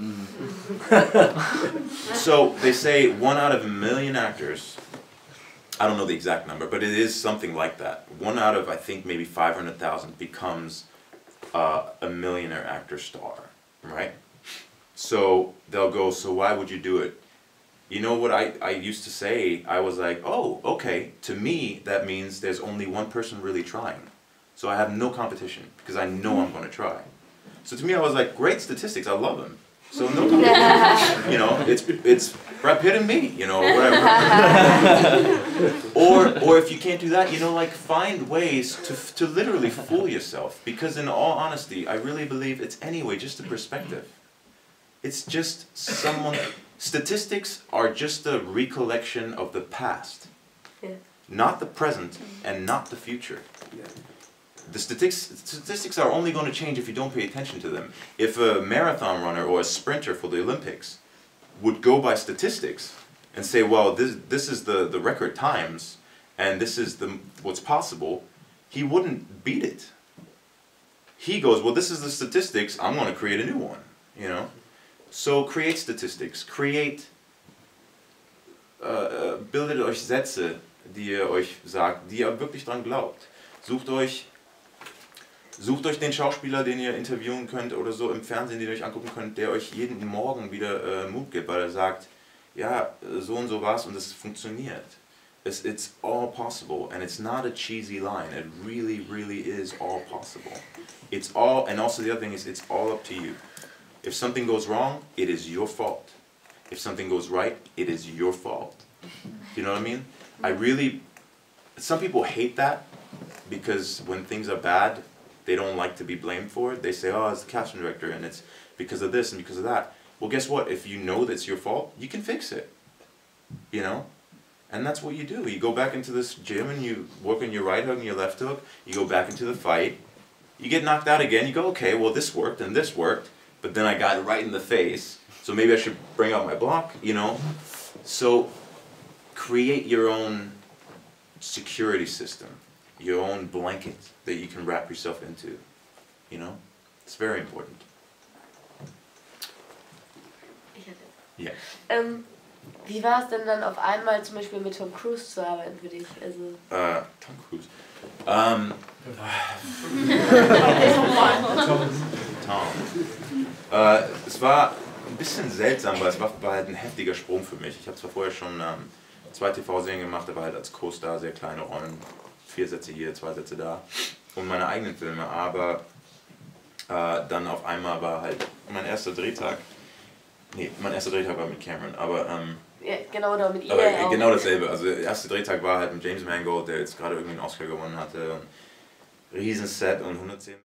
Mm. So they say one out of a million actors, I don't know the exact number, but it is something like that. One out of, I think, maybe five hundred thousand becomes uh, a millionaire actor star, right? So they'll go, so why would you do it? You know what I, I used to say? I was like, oh, okay, to me that means there's only one person really trying. So I have no competition, because I know I'm going to try. So to me I was like, great statistics, I love them. So no competition. You know, it's, it's Brad Pitt and me, you know, or whatever. or, or if you can't do that, you know, like find ways to, to literally fool yourself. Because in all honesty, I really believe it's anyway just a perspective. It's just someone... Statistics are just a recollection of the past, yeah. Not the present and not the future. Yeah. The statistics, statistics are only going to change if you don't pay attention to them. If a marathon runner or a sprinter for the Olympics would go by statistics and say, well, this, this is the, the record times and this is the, what's possible, he wouldn't beat it. He goes, well, this is the statistics, I'm going to create a new one, you know? So create statistics, create, uh, bildet euch Sätze, die ihr euch sagt, die ihr wirklich dran glaubt. Sucht euch, sucht euch den Schauspieler, den ihr interviewen könnt oder so im Fernsehen, den ihr euch angucken könnt, der euch jeden Morgen wieder äh, Mut gibt, weil er sagt, ja, so und so war's und es funktioniert. It's, it's all possible, and it's not a cheesy line, it really, really is all possible. It's all, and also the other thing is, it's all up to you. If something goes wrong, it is your fault. If something goes right, it is your fault. You know what I mean? I really, some people hate that because when things are bad, they don't like to be blamed for it. They say, oh, it's the casting director and it's because of this and because of that. Well, guess what? If you know that's your fault, you can fix it. You know? And that's what you do. You go back into this gym and you work on your right hook and your left hook. You go back into the fight. You get knocked out again. You go, okay, well, this worked and this worked. But then I got it right in the face, so maybe I should bring out my block, you know? So create your own security system, your own blanket that you can wrap yourself into, you know? It's very important. Ja. Yeah. Ähm, wie war es denn dann auf einmal zum Beispiel mit Tom Cruise zu arbeiten für dich? Also uh, Tom Cruise. Um, Tom. Uh, es war ein bisschen seltsam, weil es war, war halt ein heftiger Sprung für mich. Ich habe zwar vorher schon ähm, zwei T V-Serien gemacht, aber halt als Co-Star sehr kleine Rollen. Vier Sätze hier, zwei Sätze da. Und meine eigenen Filme, aber äh, dann auf einmal war halt mein erster Drehtag. Nee, mein erster Drehtag war mit Cameron, aber ähm, ja, genau, da mit ihr aber auch. Genau dasselbe. Also der erste Drehtag war halt mit James Mangold, der jetzt gerade irgendwie einen Oscar gewonnen hatte. Riesen Set und hundertzehn